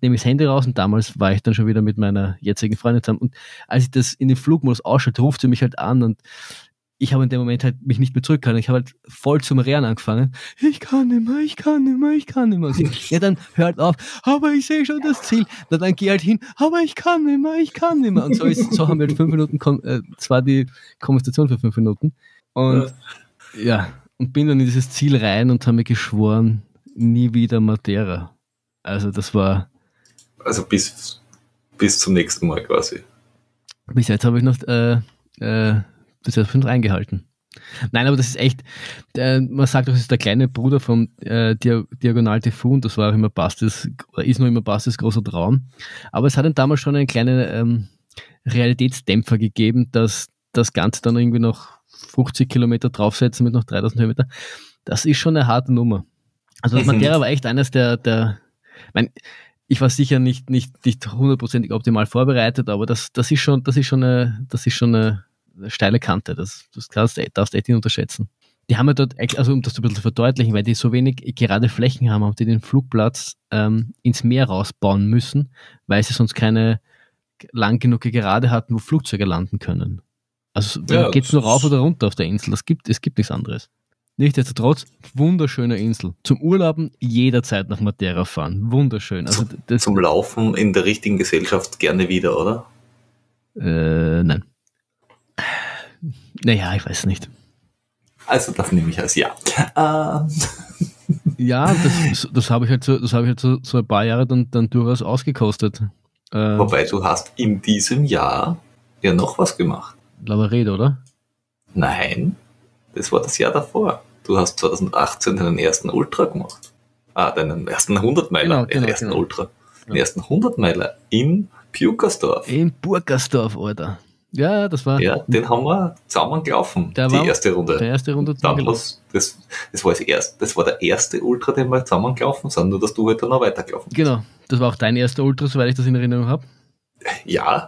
nehme ich das Handy raus und damals war ich dann schon wieder mit meiner jetzigen Freundin zusammen. Und als ich das in den Flugmodus ausschalte, ruft sie mich halt an und ich habe in dem Moment halt mich nicht mehr zurückgehalten. Ich habe halt voll zum Rehren angefangen. Ich kann nicht mehr, ich kann nicht mehr, ich kann nicht mehr. Und sie, ja, dann hört auf, aber ich sehe schon das Ziel. Na, dann geh halt hin, aber ich kann nicht mehr, ich kann nicht mehr. Und so, ist, so haben wir halt fünf Minuten, äh, zwar die Konversation für fünf Minuten. Und ja. ja, und bin dann in dieses Ziel rein und habe mir geschworen, nie wieder Madeira. Also das war... Also bis, bis zum nächsten Mal quasi. Bis jetzt habe ich noch... Äh, äh, bis jetzt fünf eingehalten. Nein, aber das ist echt, äh, man sagt doch, das ist der kleine Bruder vom äh, Diagonal T V und das war auch immer Bastis, oder ist noch immer Bastis großer Traum. Aber es hat dann damals schon einen kleinen ähm, Realitätsdämpfer gegeben, dass das Ganze dann irgendwie noch fünfzig Kilometer draufsetzen mit noch dreitausend Höhenmeter. Das ist schon eine harte Nummer. Also mhm. Madeira war echt eines der, der mein, ich war sicher nicht, nicht, nicht hundertprozentig optimal vorbereitet, aber das, das ist schon, das ist schon eine, das ist schon eine eine steile Kante, das, das darfst du echt nicht unterschätzen. Die haben ja dort, also um das ein bisschen zu verdeutlichen, weil die so wenig gerade Flächen haben, haben die den Flugplatz ähm, ins Meer rausbauen müssen, weil sie sonst keine lang genug Gerade hatten, wo Flugzeuge landen können. Also ja, geht es nur rauf oder runter auf der Insel, das gibt, es gibt nichts anderes. Nichtsdestotrotz, wunderschöne Insel. Zum Urlauben jederzeit nach Madeira fahren, wunderschön. Also, das, zum Laufen in der richtigen Gesellschaft gerne wieder, oder? Äh, nein. Naja, ich weiß nicht. Also das nehme ich als Ja. Ähm. Ja, das, das habe ich halt, so, das habe ich halt so, so ein paar Jahre dann, dann durchaus ausgekostet. Äh, Wobei du hast in diesem Jahr ja noch was gemacht. Lavaredo, oder? Nein, das war das Jahr davor. Du hast zwanzig achtzehn deinen ersten Ultra gemacht. Ah, deinen ersten hundert-Meiler, genau, genau, den ersten genau. Ultra. Den ersten hundert-Meiler in Pukersdorf. In Burgersdorf, Alter. Ja, das war... Ja, den haben wir zusammen gelaufen, der die war, erste Runde. Der erste Runde Damals, das, das, war das, erste, das war der erste Ultra, den wir zusammen gelaufen sind, nur dass du halt dann noch weitergelaufen bist. Genau, das war auch dein erster Ultra, soweit ich das in Erinnerung habe. Ja,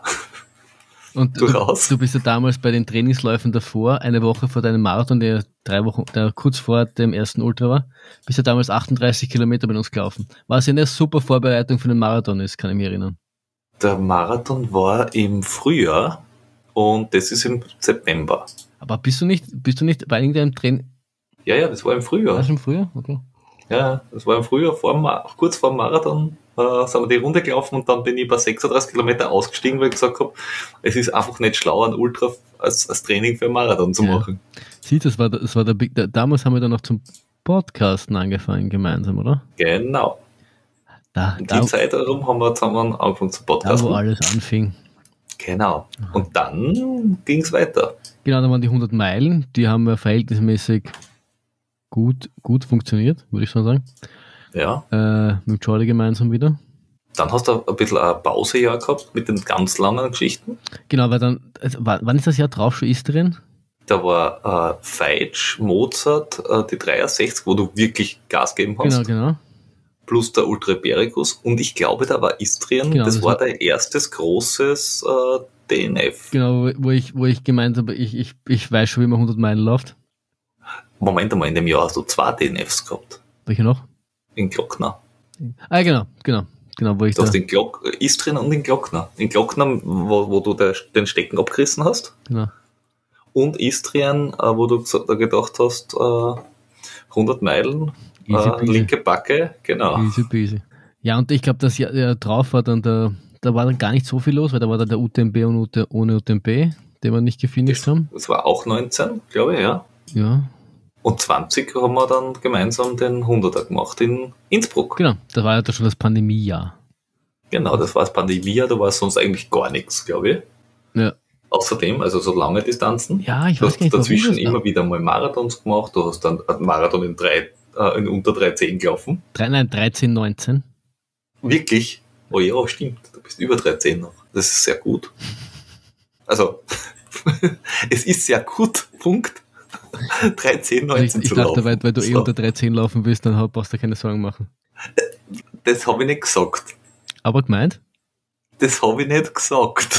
und durchaus. Du, du bist ja damals bei den Trainingsläufen davor, eine Woche vor deinem Marathon, der drei Wochen, der kurz vor dem ersten Ultra war, bist ja damals achtunddreißig Kilometer bei uns gelaufen. Was ja eine super Vorbereitung für den Marathon ist, kann ich mich erinnern. Der Marathon war im Frühjahr. Und das ist im September. Aber bist du nicht, bist du nicht bei irgendeinem Training? Ja, ja, das war im Frühjahr. Das im Frühjahr? Okay. Ja, das war im Frühjahr, vor, kurz vor dem Marathon äh, sind wir die Runde gelaufen und dann bin ich bei sechsunddreißig Kilometer ausgestiegen, weil ich gesagt habe, es ist einfach nicht schlau, ein Ultra als, als Training für einen Marathon zu ja. machen. Siehst du, das war, das war der Big, der, damals haben wir dann noch zum Podcasten angefangen gemeinsam, oder? Genau. Da, In da, die Zeit herum haben wir zusammen angefangen zu podcasten. Da, wo alles anfing. Genau. Und dann ging es weiter. Genau, da waren die hundert Meilen, die haben ja verhältnismäßig gut, gut funktioniert, würde ich schon sagen. Ja. Äh, mit Jordi gemeinsam wieder. Dann hast du ein bisschen ein Pausejahr gehabt mit den ganz langen Geschichten. Genau, weil dann, also, wann ist das Jahr drauf schon Istrien? Da war äh, Feitsch, Mozart, äh, die dreiundsechzig, wo du wirklich Gas geben hast. Genau, genau. Plus der Ultra Ibericus. Und ich glaube, da war Istrien, genau, das, das war dein erstes großes äh, D N F. Genau, wo ich, wo ich gemeint habe, ich, ich, ich weiß schon, wie man hundert Meilen läuft. Moment einmal, in dem Jahr hast du zwei D N Fs gehabt. Welche noch? In Glockner. Ah, genau, genau. genau wo ich du da hast den Glock, Istrien und in Glockner. In Glockner, wo, wo du der, den Stecken abgerissen hast. Genau. Und Istrien, äh, wo du da gedacht hast, äh, hundert Meilen, äh, linke Backe, genau. Easy peasy. Ja, und ich glaube, das Jahr ja, drauf war dann der, da war dann gar nicht so viel los, weil da war dann der U T M B und U T, ohne U T M B, den wir nicht gefinisht haben. Das war auch neunzehn, glaube ich, ja. Ja. Und zwanzig haben wir dann gemeinsam den hunderter gemacht in Innsbruck. Genau, das war ja da schon das Pandemiejahr. Genau, das war das Pandemiejahr, da war sonst eigentlich gar nichts, glaube ich. Ja. Außerdem, also so lange Distanzen. Ja, ich du weiß hast gar nicht, dazwischen immer wieder mal Marathons gemacht, du hast dann einen Marathon in, drei, äh, in unter drei zehn gelaufen. Drei, nein, dreizehn, neunzehn. Wirklich? Oh ja, stimmt, du bist über drei zehn noch. Das ist sehr gut. Also, es ist sehr gut, Punkt. drei zehn, neunzehn ich, zu ich dachte, laufen. weil, weil du so. eh unter drei zehn laufen willst, dann brauchst du keine Sorgen machen. Das habe ich nicht gesagt. Aber gemeint? Das habe ich nicht gesagt.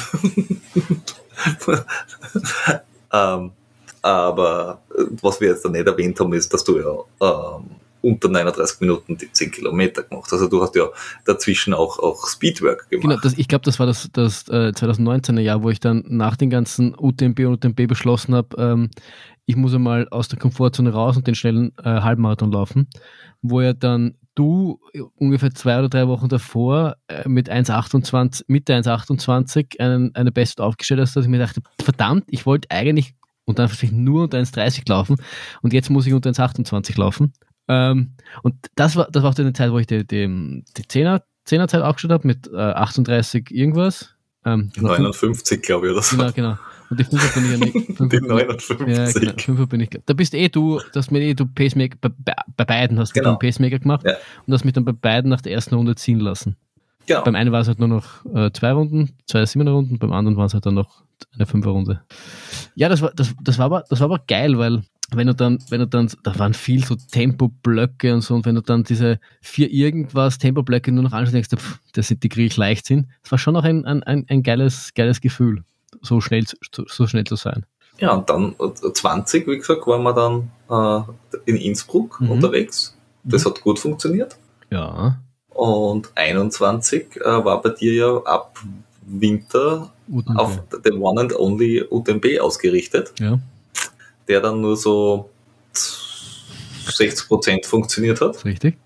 ähm, aber was wir jetzt da nicht erwähnt haben, ist, dass du ja ähm, unter neununddreißig Minuten die zehn Kilometer gemacht. Also du hast ja dazwischen auch, auch Speedwork gemacht. Genau, das, ich glaube, das war das, das äh, zwanzig neunzehner Jahr, wo ich dann nach den ganzen U T M B und U T M B beschlossen habe, ähm, ich muss einmal aus der Komfortzone raus und den schnellen äh, Halbmarathon laufen, wo ja dann du ungefähr zwei oder drei Wochen davor äh, mit eins achtundzwanzig, Mitte eins achtundzwanzig einen, eine Best aufgestellt hast, dass ich mir dachte, verdammt, ich wollte eigentlich und dann vielleicht nur unter eins dreißig laufen und jetzt muss ich unter eins achtundzwanzig laufen. Ähm, und das war, das war auch eine Zeit, wo ich die, die, die Zehner, Zehnerzeit aufgestellt habe mit äh, achtunddreißig irgendwas. Ähm, neunundfünfzig, glaube ich, oder so. Genau, genau. Und die Fünfer bin ich ja nicht. Die neunundfünfzig. Ja, genau, Fünfer bin ich. Da bist eh du, dass mir eh du Pacemaker, bei, bei beiden hast du genau. einen Pacemaker gemacht ja. und hast mich dann bei beiden nach der ersten Runde ziehen lassen. Genau. Beim einen war es halt nur noch äh, zwei Runden, zwei Siebener Runden, beim anderen war es halt dann noch eine Fünfer Runde. Ja, das war, das, das war aber, das war aber geil, weil wenn du dann, wenn du dann, da waren viel so Tempoblöcke und so, und wenn du dann diese vier irgendwas Tempoblöcke nur noch anschaust, denkst du, pff, das sind die kriege ich leicht hin. Das war schon noch ein, ein, ein geiles, geiles Gefühl, so schnell, so schnell zu sein. Ja, und dann zwanzig, wie gesagt, waren wir dann äh, in Innsbruck mhm. unterwegs. Das mhm. hat gut funktioniert. Ja. Und einundzwanzig äh, war bei dir ja ab Winter U T M B. Auf den One and Only U T M B ausgerichtet. Ja. Der dann nur so sechzig Prozent funktioniert hat. Richtig.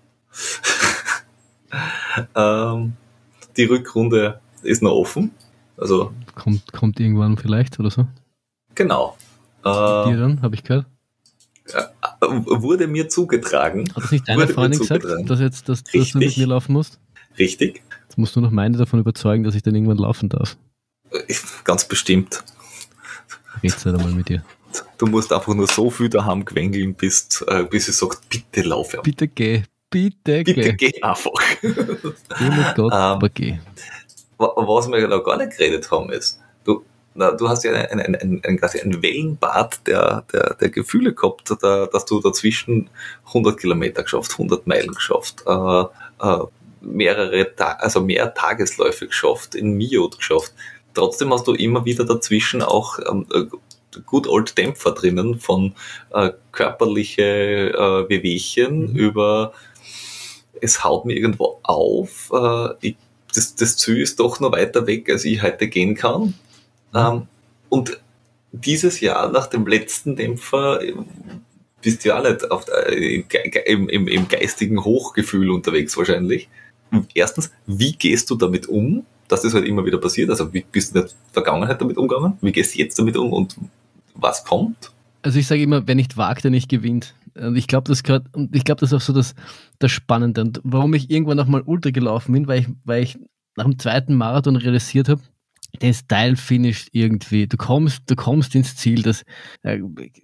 ähm, die Rückrunde ist noch offen. Also kommt, kommt irgendwann vielleicht oder so. Genau. Äh, Dir dann, habe ich gehört. Äh, wurde mir zugetragen. Hat das nicht deine Freundin gesagt, dass, jetzt, dass, dass du mit mir laufen musst? Richtig. Jetzt musst du noch meine davon überzeugen, dass ich dann irgendwann laufen darf. Ganz bestimmt. Red's halt einmal mit dir. Du musst einfach nur so viel daheim quengeln, bis, äh, bis sie sagt, bitte lauf. Ja. Bitte geh, bitte, bitte geh. geh einfach. Geh mit Gott, ähm, aber geh. Was wir noch gar nicht geredet haben, ist, du, na, du hast ja ein, ein, ein, ein, quasi ein Wellenbad der, der, der Gefühle gehabt, da, dass du dazwischen hundert Kilometer geschafft, hundert Meilen geschafft, äh, äh, mehrere Ta- also mehr Tagesläufe geschafft, in Miot geschafft. Trotzdem hast du immer wieder dazwischen auch ähm, gut old Dämpfer drinnen von äh, körperliche äh, Wehwehchen mhm. über es haut mir irgendwo auf, äh, ich, das, das Ziel ist doch noch weiter weg, als ich heute gehen kann. Mhm. Ähm, und dieses Jahr nach dem letzten Dämpfer bist du ja auch nicht auf der, im, im, im geistigen Hochgefühl unterwegs wahrscheinlich. Erstens, wie gehst du damit um, dass das halt immer wieder passiert? Also wie bist du in der Vergangenheit damit umgegangen? Wie gehst du jetzt damit um und was kommt? Also ich sage immer, wer nicht wagt, der nicht gewinnt. Und ich glaube, das gehört, und ich glaube, das ist auch so das, das Spannende. Und warum ich irgendwann auch mal Ultra gelaufen bin, weil ich, weil ich nach dem zweiten Marathon realisiert habe, der Style finisht irgendwie. Du kommst, du kommst ins Ziel. Das äh,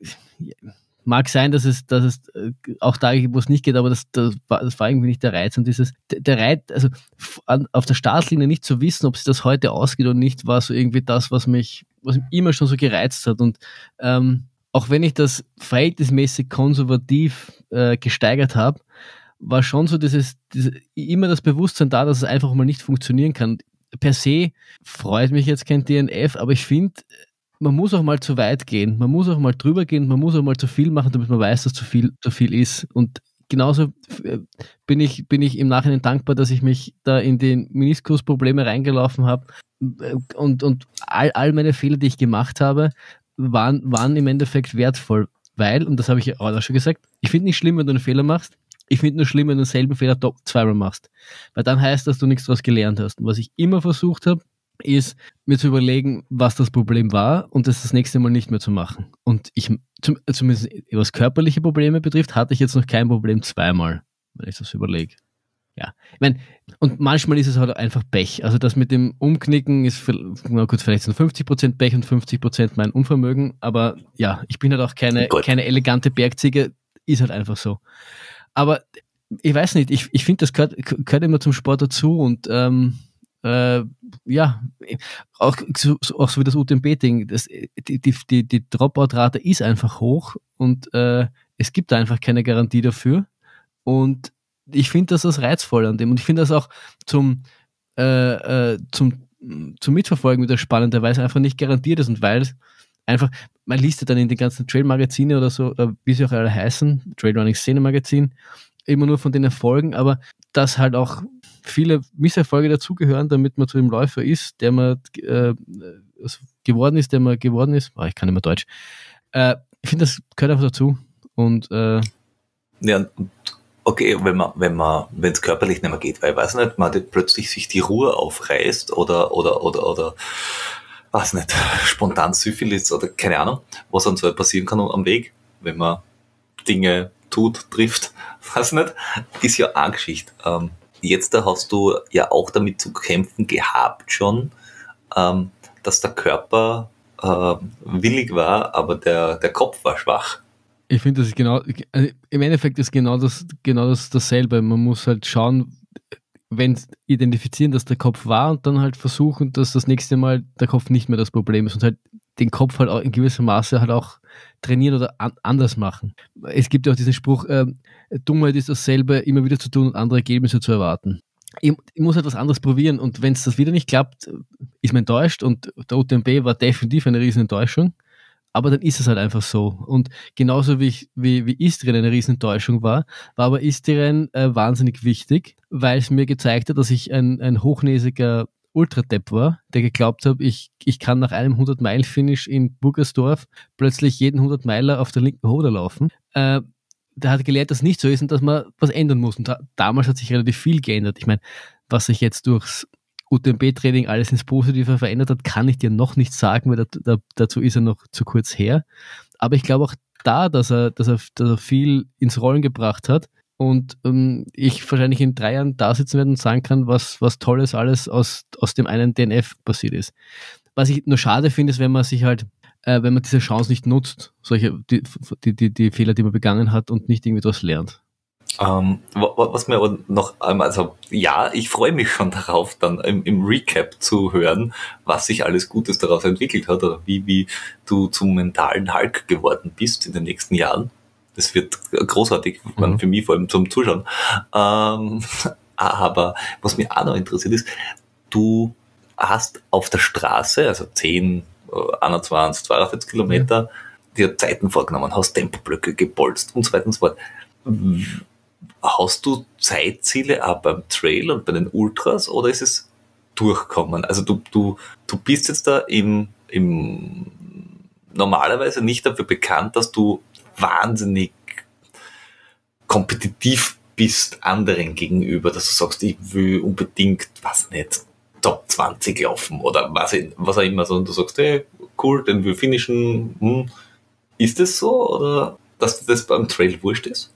mag sein, dass es, dass es äh, auch da, wo es nicht geht, aber das, das, war, das war irgendwie nicht der Reiz. Und dieses, der, der Reiz, also an, auf der Startlinie nicht zu wissen, ob sich das heute ausgeht oder nicht, war so irgendwie das, was mich, was mich immer schon so gereizt hat. Und ähm, auch wenn ich das verhältnismäßig konservativ äh, gesteigert habe, war schon so dieses, dieses immer das Bewusstsein da, dass es einfach mal nicht funktionieren kann. Per se freut mich jetzt kein D N F, aber ich finde, man muss auch mal zu weit gehen. Man muss auch mal drüber gehen, man muss auch mal zu viel machen, damit man weiß, dass zu viel, zu viel ist. Und genauso bin ich, bin ich im Nachhinein dankbar, dass ich mich da in die Meniskusprobleme reingelaufen habe. Und, und all, all meine Fehler, die ich gemacht habe, waren, waren im Endeffekt wertvoll. Weil, und das habe ich auch schon gesagt, ich finde nicht schlimm, wenn du einen Fehler machst. Ich finde nur schlimm, wenn du denselben Fehler zweimal machst. Weil dann heißt das, dass du nichts daraus gelernt hast. Und was ich immer versucht habe, ist, mir zu überlegen, was das Problem war und das das nächste Mal nicht mehr zu machen. Und ich, zum, zumindest was körperliche Probleme betrifft, hatte ich jetzt noch kein Problem zweimal, wenn ich das überlege. Ja, ich meine, und manchmal ist es halt einfach Pech. Also das mit dem Umknicken ist, na gut, vielleicht sind fünfzig Prozent Pech und fünfzig Prozent mein Unvermögen, aber ja, ich bin halt auch keine, keine elegante Bergziege, ist halt einfach so. Aber ich weiß nicht, ich, ich finde, das gehört, gehört immer zum Sport dazu und ähm, äh, ja, auch so, auch so wie das U T M B-Ding, das, die, die, die, die Dropout-Rate ist einfach hoch und äh, es gibt da einfach keine Garantie dafür und ich finde das das Reizvolle an dem und ich finde das auch zum, äh, äh, zum, zum Mitverfolgen wieder spannend, weil es einfach nicht garantiert ist und weil es einfach, man liest ja dann in den ganzen Trail-Magazine oder so, oder wie sie auch alle heißen, Trailrunning-Szene-Magazin, immer nur von den Erfolgen, aber dass halt auch viele Misserfolge dazugehören, damit man zu dem Läufer ist, der man äh, geworden ist, der man geworden ist. Oh, ich kann nicht mehr Deutsch. Äh, ich finde, das gehört einfach dazu. Und äh, ja, okay, wenn man, wenn man, wenn es körperlich nicht mehr geht, weil ich weiß nicht, man hat plötzlich sich die Ruhe aufreißt oder, oder, oder, oder, weiß nicht, spontan Syphilis oder keine Ahnung, was dann so passieren kann am Weg, wenn man Dinge tut, trifft, weiß nicht, ist ja eine Geschichte. Ähm, jetzt da hast du ja auch damit zu kämpfen gehabt schon, ähm, dass der Körper äh, willig war, aber der, der Kopf war schwach. Ich finde, das ist genau, also im Endeffekt ist genau das, genau das dasselbe. Man muss halt schauen, wenn identifizieren, dass der Kopf war und dann halt versuchen, dass das nächste Mal der Kopf nicht mehr das Problem ist und halt den Kopf halt auch in gewissem Maße halt auch trainieren oder an, anders machen. Es gibt ja auch diesen Spruch, äh, Dummheit ist dasselbe, immer wieder zu tun und andere Ergebnisse zu erwarten. Ich, ich muss halt was anderes probieren und wenn es das wieder nicht klappt, ist man enttäuscht und der U T M B war definitiv eine riesen Enttäuschung. Aber dann ist es halt einfach so. Und genauso wie, ich, wie, wie Istrien eine Riesenenttäuschung war, war aber Istrien äh, wahnsinnig wichtig, weil es mir gezeigt hat, dass ich ein, ein hochnäsiger Ultradepp war, der geglaubt hat, ich, ich kann nach einem hundert-Meilen-Finish in Burgersdorf plötzlich jeden hundert-Meiler auf der linken Hoder laufen. Äh, der hat gelehrt, dass es nicht so ist und dass man was ändern muss. Und da, damals hat sich relativ viel geändert. Ich meine, was sich jetzt durchs U T M B-Training alles ins Positive verändert hat, kann ich dir noch nicht sagen, weil da, da, dazu ist er noch zu kurz her. Aber ich glaube auch da, dass er, dass er, dass er viel ins Rollen gebracht hat und ähm, ich wahrscheinlich in drei Jahren da sitzen werde und sagen kann, was, was Tolles alles aus, aus dem einen D N F passiert ist. Was ich nur schade finde, ist, wenn man sich halt, äh, wenn man diese Chance nicht nutzt, solche, die, die, die, die Fehler, die man begangen hat und nicht irgendwie daraus lernt. Ähm, was mir aber noch, also ja, ich freue mich schon darauf, dann im, im Recap zu hören, was sich alles Gutes daraus entwickelt hat oder wie, wie du zum mentalen Hulk geworden bist in den nächsten Jahren. Das wird großartig, mhm. für mich vor allem zum Zuschauen. Ähm, aber was mich auch noch interessiert ist, du hast auf der Straße, also zehn, einundzwanzig, zweiundvierzig Kilometer, mhm. dir Zeiten vorgenommen, hast Tempoblöcke gepolst und so weiter und so fort. Hast du Zeitziele auch beim Trail und bei den Ultras oder ist es durchkommen? Also du, du, du bist jetzt da im, im normalerweise nicht dafür bekannt, dass du wahnsinnig kompetitiv bist anderen gegenüber, dass du sagst, ich will unbedingt, was nicht, Top zwanzig laufen oder was, was auch immer, sondern du sagst, hey, cool, den will finishen. Hm. Ist das so oder dass das beim Trail wurscht ist?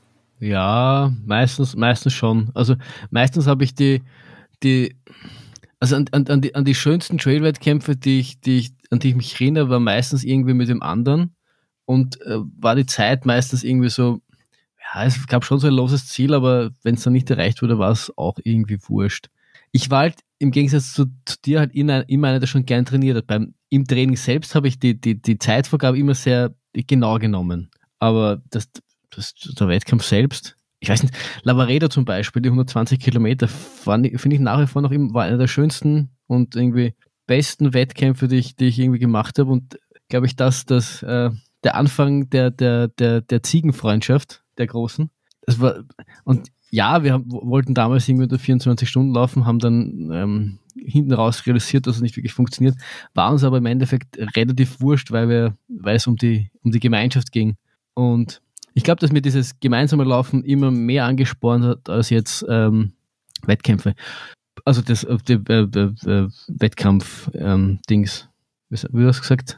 Ja, meistens, meistens schon. Also meistens habe ich die, die, also an, an, an, die, an die schönsten Trail-Wettkämpfe, die ich, die ich, an die ich mich erinnere, war meistens irgendwie mit dem anderen und äh, war die Zeit meistens irgendwie so, ja, es gab schon so ein loses Ziel, aber wenn es dann nicht erreicht wurde, war es auch irgendwie wurscht. Ich war halt im Gegensatz zu, zu dir halt immer, immer einer, der schon gern trainiert hat. Beim, im Training selbst habe ich die, die, die Zeitvorgabe immer sehr genau genommen. Aber das, das, der Wettkampf selbst, ich weiß nicht, Lavareda zum Beispiel, die hundertzwanzig Kilometer, finde ich nach wie vor noch immer, war einer der schönsten und irgendwie besten Wettkämpfe, die ich, die ich irgendwie gemacht habe. Und glaube ich, dass das äh, der Anfang der, der, der, der Ziegenfreundschaft, der großen, das war, und ja, wir haben, wollten damals irgendwie unter vierundzwanzig Stunden laufen, haben dann ähm, hinten raus realisiert, dass es nicht wirklich funktioniert, war uns aber im Endeffekt relativ wurscht, weil wir, weil es um die, um die Gemeinschaft ging. Und ich glaube, dass mir dieses gemeinsame Laufen immer mehr angespornt hat als jetzt ähm, Wettkämpfe. Also das äh, die, äh, äh, Wettkampf-Dings. Ähm, wie hast du gesagt?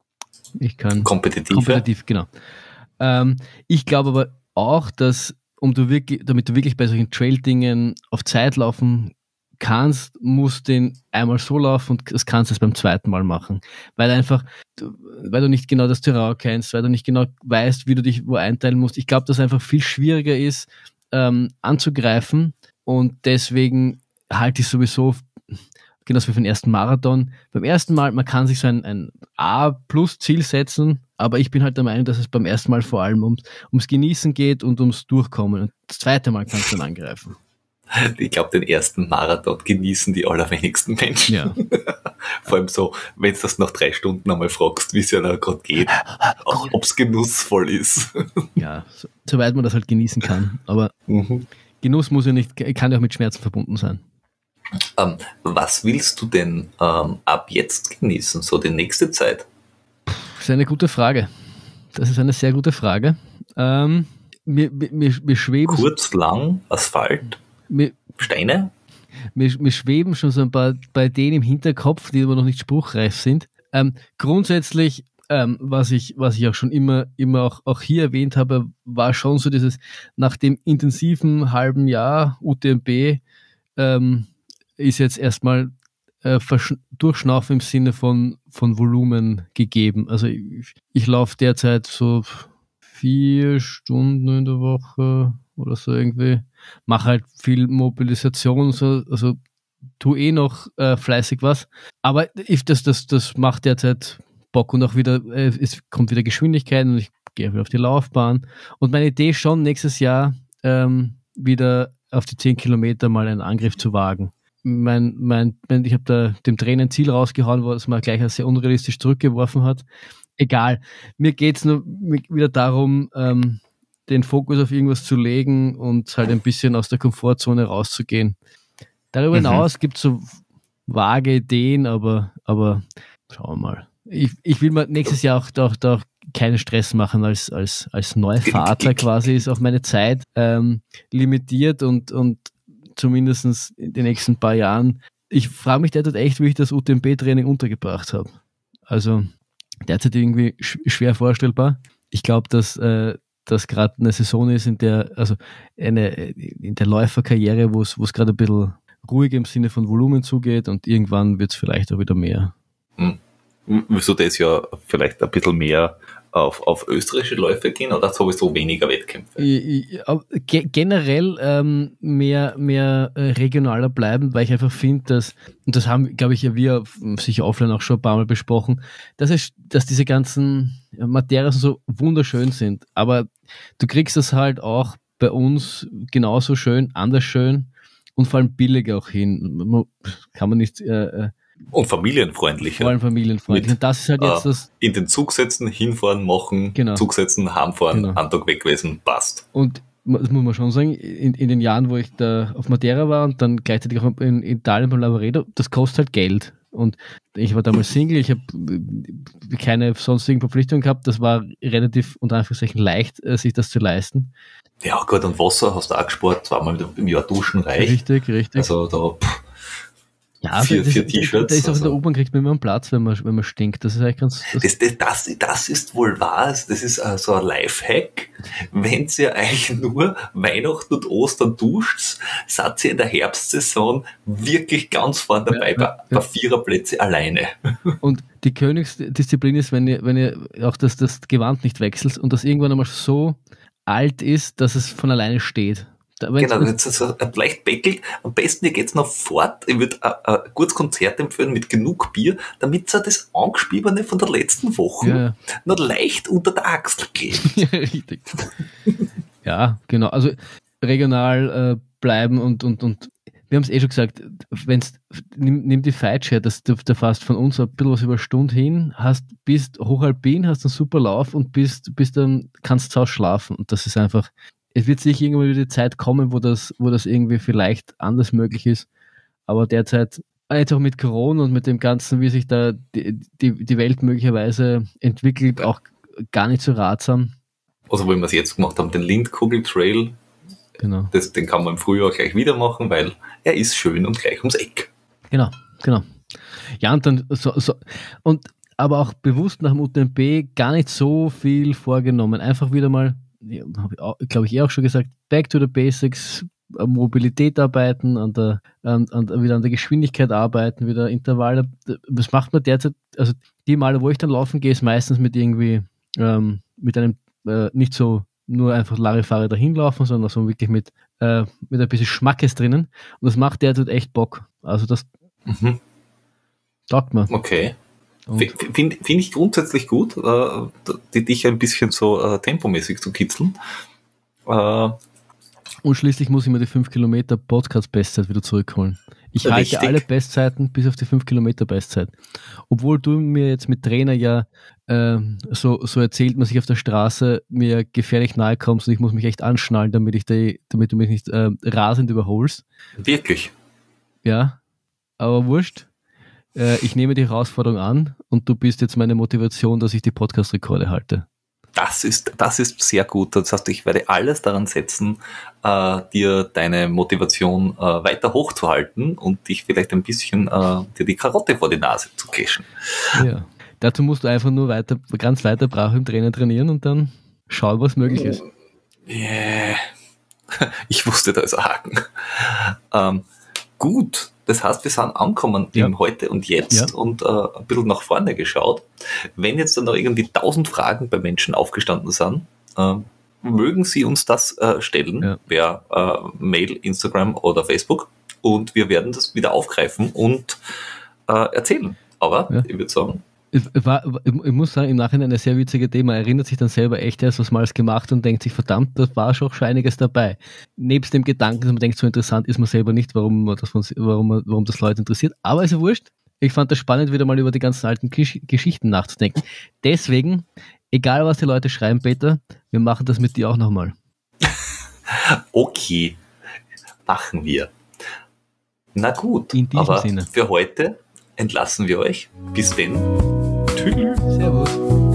Ich kann. Kompetitiv. Kompetitiv, genau. Ähm, ich glaube aber auch, dass um du wirklich, damit du wirklich bei solchen Trail-Dingen auf Zeit laufen kannst, musst du den einmal so laufen und das kannst du es beim zweiten Mal machen. Weil einfach, weil du nicht genau das Terrain kennst, weil du nicht genau weißt, wie du dich wo einteilen musst. Ich glaube, dass es einfach viel schwieriger ist, ähm, anzugreifen und deswegen halte ich sowieso, genauso wie für den ersten Marathon, beim ersten Mal, man kann sich so ein, ein A-Plus-Ziel setzen, aber ich bin halt der Meinung, dass es beim ersten Mal vor allem ums, ums Genießen geht und ums Durchkommen. Und das zweite Mal kannst du dann angreifen. Ich glaube, den ersten Marathon genießen die allerwenigsten Menschen. Ja. Vor allem so, wenn du das nach drei Stunden einmal fragst, wie es ja gerade geht, ob es genussvoll ist. Ja, so, soweit man das halt genießen kann. Aber mhm. Genuss muss ja nicht, kann ja auch mit Schmerzen verbunden sein. Ähm, was willst du denn ähm, ab jetzt genießen, so die nächste Zeit? Das ist eine gute Frage. Das ist eine sehr gute Frage. Ähm, wir, wir, wir schweben... Kurz, lang, Asphalt, wir, Steine? Wir, wir schweben schon so ein paar bei denen im Hinterkopf, die aber noch nicht spruchreif sind. Ähm, grundsätzlich, ähm, was ich, was ich auch schon immer, immer auch, auch hier erwähnt habe, war schon so dieses, nach dem intensiven halben Jahr U T M B, ähm, ist jetzt erstmal äh, Durchschnaufen im Sinne von, von Volumen gegeben. Also ich, ich laufe derzeit so vier Stunden in der Woche oder so irgendwie. Mache halt viel Mobilisation, so, also tu eh noch äh, fleißig was. Aber ich, das, das, das macht derzeit Bock und auch wieder, äh, es kommt wieder Geschwindigkeit und ich gehe wieder auf die Laufbahn. Und meine Idee ist schon, nächstes Jahr ähm, wieder auf die zehn Kilometer mal einen Angriff zu wagen. Mein, mein, ich habe da dem Trainer ein Ziel rausgehauen, was man gleich als sehr unrealistisch zurückgeworfen hat. Egal. Mir geht es nur wieder darum, ähm, den Fokus auf irgendwas zu legen und halt ein bisschen aus der Komfortzone rauszugehen. Darüber mhm. hinaus gibt es so vage Ideen, aber, aber schauen wir mal. Ich, ich will mir nächstes Jahr auch, auch, auch keinen Stress machen als, als, als Neuvater quasi, ist auch meine Zeit ähm, limitiert und, und zumindest in den nächsten paar Jahren. Ich frage mich derzeit echt, wie ich das U T M B-Training untergebracht habe. Also derzeit irgendwie sch- schwer vorstellbar. Ich glaube, dass äh, das gerade eine Saison ist, in der, also eine in der Läuferkarriere, wo es wo es gerade ein bisschen ruhig im Sinne von Volumen zugeht und irgendwann wird es vielleicht auch wieder mehr. Hm. Willst du das ja vielleicht ein bisschen mehr auf, auf österreichische Läufe gehen oder sowieso weniger Wettkämpfe? Ge- generell ähm, mehr, mehr regionaler bleiben, weil ich einfach finde, dass, und das haben, glaube ich, ja wir sicher offline auch schon ein paar Mal besprochen, dass, es, dass diese ganzen Materien so wunderschön sind, aber du kriegst das halt auch bei uns genauso schön, anders schön und vor allem billig auch hin. Kann man nicht... Äh, Und familienfreundlicher. Vor allem familienfreundlich. Und das ist halt jetzt äh, das. In den Zug setzen, hinfahren, machen, genau. Zug setzen, heimfahren, genau. einen Tag weg gewesen, passt. Und das muss man schon sagen, in, in den Jahren, wo ich da auf Madeira war und dann gleichzeitig auch in Italien beim Lavaredo, das kostet halt Geld. Und ich war damals Single, ich habe keine sonstigen Verpflichtungen gehabt, das war relativ unter Anführungszeichen leicht, sich das zu leisten. Ja, gut, und Wasser hast du auch gespart, zweimal im Jahr duschen reicht. Richtig, richtig. Also da... Pff. Ja, vier, das, vier T-Shirts. Da ist auch also. in der U-Bahn kriegt man immer einen Platz, wenn man, wenn man stinkt. Das ist eigentlich ganz... Das, das, das, das, das ist wohl wahr. Das ist uh, so ein Lifehack. Wenn ihr eigentlich nur Weihnachten und Ostern duscht, seid ihr in der Herbstsaison wirklich ganz vorne dabei, ja, ja, bei, bei Viererplätze alleine. Und die Königsdisziplin ist, wenn ihr, wenn ihr auch das, das Gewand nicht wechselt und das irgendwann einmal so alt ist, dass es von alleine steht. Da, genau, wenn es so leicht beckelt, am besten ihr geht's noch fort. Ich würde ein gutes Konzert empfehlen mit genug Bier, damit so das Angespiebene von der letzten Woche ja, ja. noch leicht unter der Achsel geht. Ja, richtig. Ja, genau. Also regional äh, bleiben und, und, und wir haben es eh schon gesagt, wenn's, nimm, nimm die Feitsch her, das dürfte fast von uns ein bisschen was über eine Stunde hin, hast, bist hochalpin, hast einen super Lauf und bist, bist dann, kannst zu Hause schlafen. Und das ist einfach, es wird sicher irgendwann wieder die Zeit kommen, wo das, wo das irgendwie vielleicht anders möglich ist. Aber derzeit, jetzt auch mit Corona und mit dem Ganzen, wie sich da die, die, die Welt möglicherweise entwickelt, auch gar nicht so ratsam. Also, wo wir es jetzt gemacht haben, den Lindkugel-Trail, genau. Das, den kann man im Frühjahr gleich wieder machen, weil er ist schön und gleich ums Eck. Genau, genau. Ja, und dann so, so und aber auch bewusst nach dem U T M B gar nicht so viel vorgenommen. Einfach wieder mal, habe ich glaube ich eh auch schon gesagt, back to the basics, Mobilität arbeiten, an der, an, an, wieder an der Geschwindigkeit arbeiten, wieder Intervalle. Das macht man derzeit, also die Male, wo ich dann laufen gehe, ist meistens mit irgendwie, ähm, mit einem äh, nicht so nur einfach Larifari dahin laufen, sondern so wirklich mit, äh, mit ein bisschen Schmackes drinnen. Und das macht derzeit echt Bock. Also das mhm. taugt mir. Okay. Finde find ich grundsätzlich gut, äh, die, dich ein bisschen so äh, tempomäßig zu kitzeln. Äh, Und schließlich muss ich mir die fünf Kilometer Podcast-Bestzeit wieder zurückholen. Ich halte alle Bestzeiten bis auf die fünf Kilometer Bestzeit. Obwohl du mir jetzt mit Trainer ja äh, so, so erzählt man sich auf der Straße, mir gefährlich nahe kommst und ich muss mich echt anschnallen, damit ich die, damit du mich nicht äh, rasend überholst. Wirklich? Ja, aber wurscht. Äh, ich nehme die Herausforderung an und du bist jetzt meine Motivation, dass ich die Podcast-Rekorde halte. Das ist, das ist sehr gut. Das heißt, ich werde alles daran setzen, äh, dir deine Motivation äh, weiter hochzuhalten und dich vielleicht ein bisschen äh, dir die Karotte vor die Nase zu cashen. Ja. Dazu musst du einfach nur weiter, ganz weiter brav im Trainer trainieren und dann schauen, was möglich ist. Yeah. Ich wusste, da ist ein Haken. Ähm, gut. Das heißt, wir sind angekommen ja. im Heute und Jetzt ja. und äh, ein bisschen nach vorne geschaut. Wenn jetzt dann noch irgendwie tausend Fragen bei Menschen aufgestanden sind, äh, mögen Sie uns das äh, stellen, ja. per äh, Mail, Instagram oder Facebook, und wir werden das wieder aufgreifen und äh, erzählen. Aber ja. ich würde sagen, War, ich muss sagen, im Nachhinein eine sehr witzige Idee. Man erinnert sich dann selber echt erst, was man alles gemacht und denkt sich, verdammt, das war schon, schon einiges dabei. Nebst dem Gedanken, dass man denkt, so interessant ist man selber nicht, warum das, warum, warum das Leute interessiert. Aber ist ja wurscht. Ich fand das spannend, wieder mal über die ganzen alten Gesch- Geschichten nachzudenken. Deswegen, egal was die Leute schreiben, Peter, wir machen das mit dir auch nochmal. Okay, machen wir. Na gut, in diesem aber Sinne. Für heute entlassen wir euch. Bis denn. Tschüss. Servus.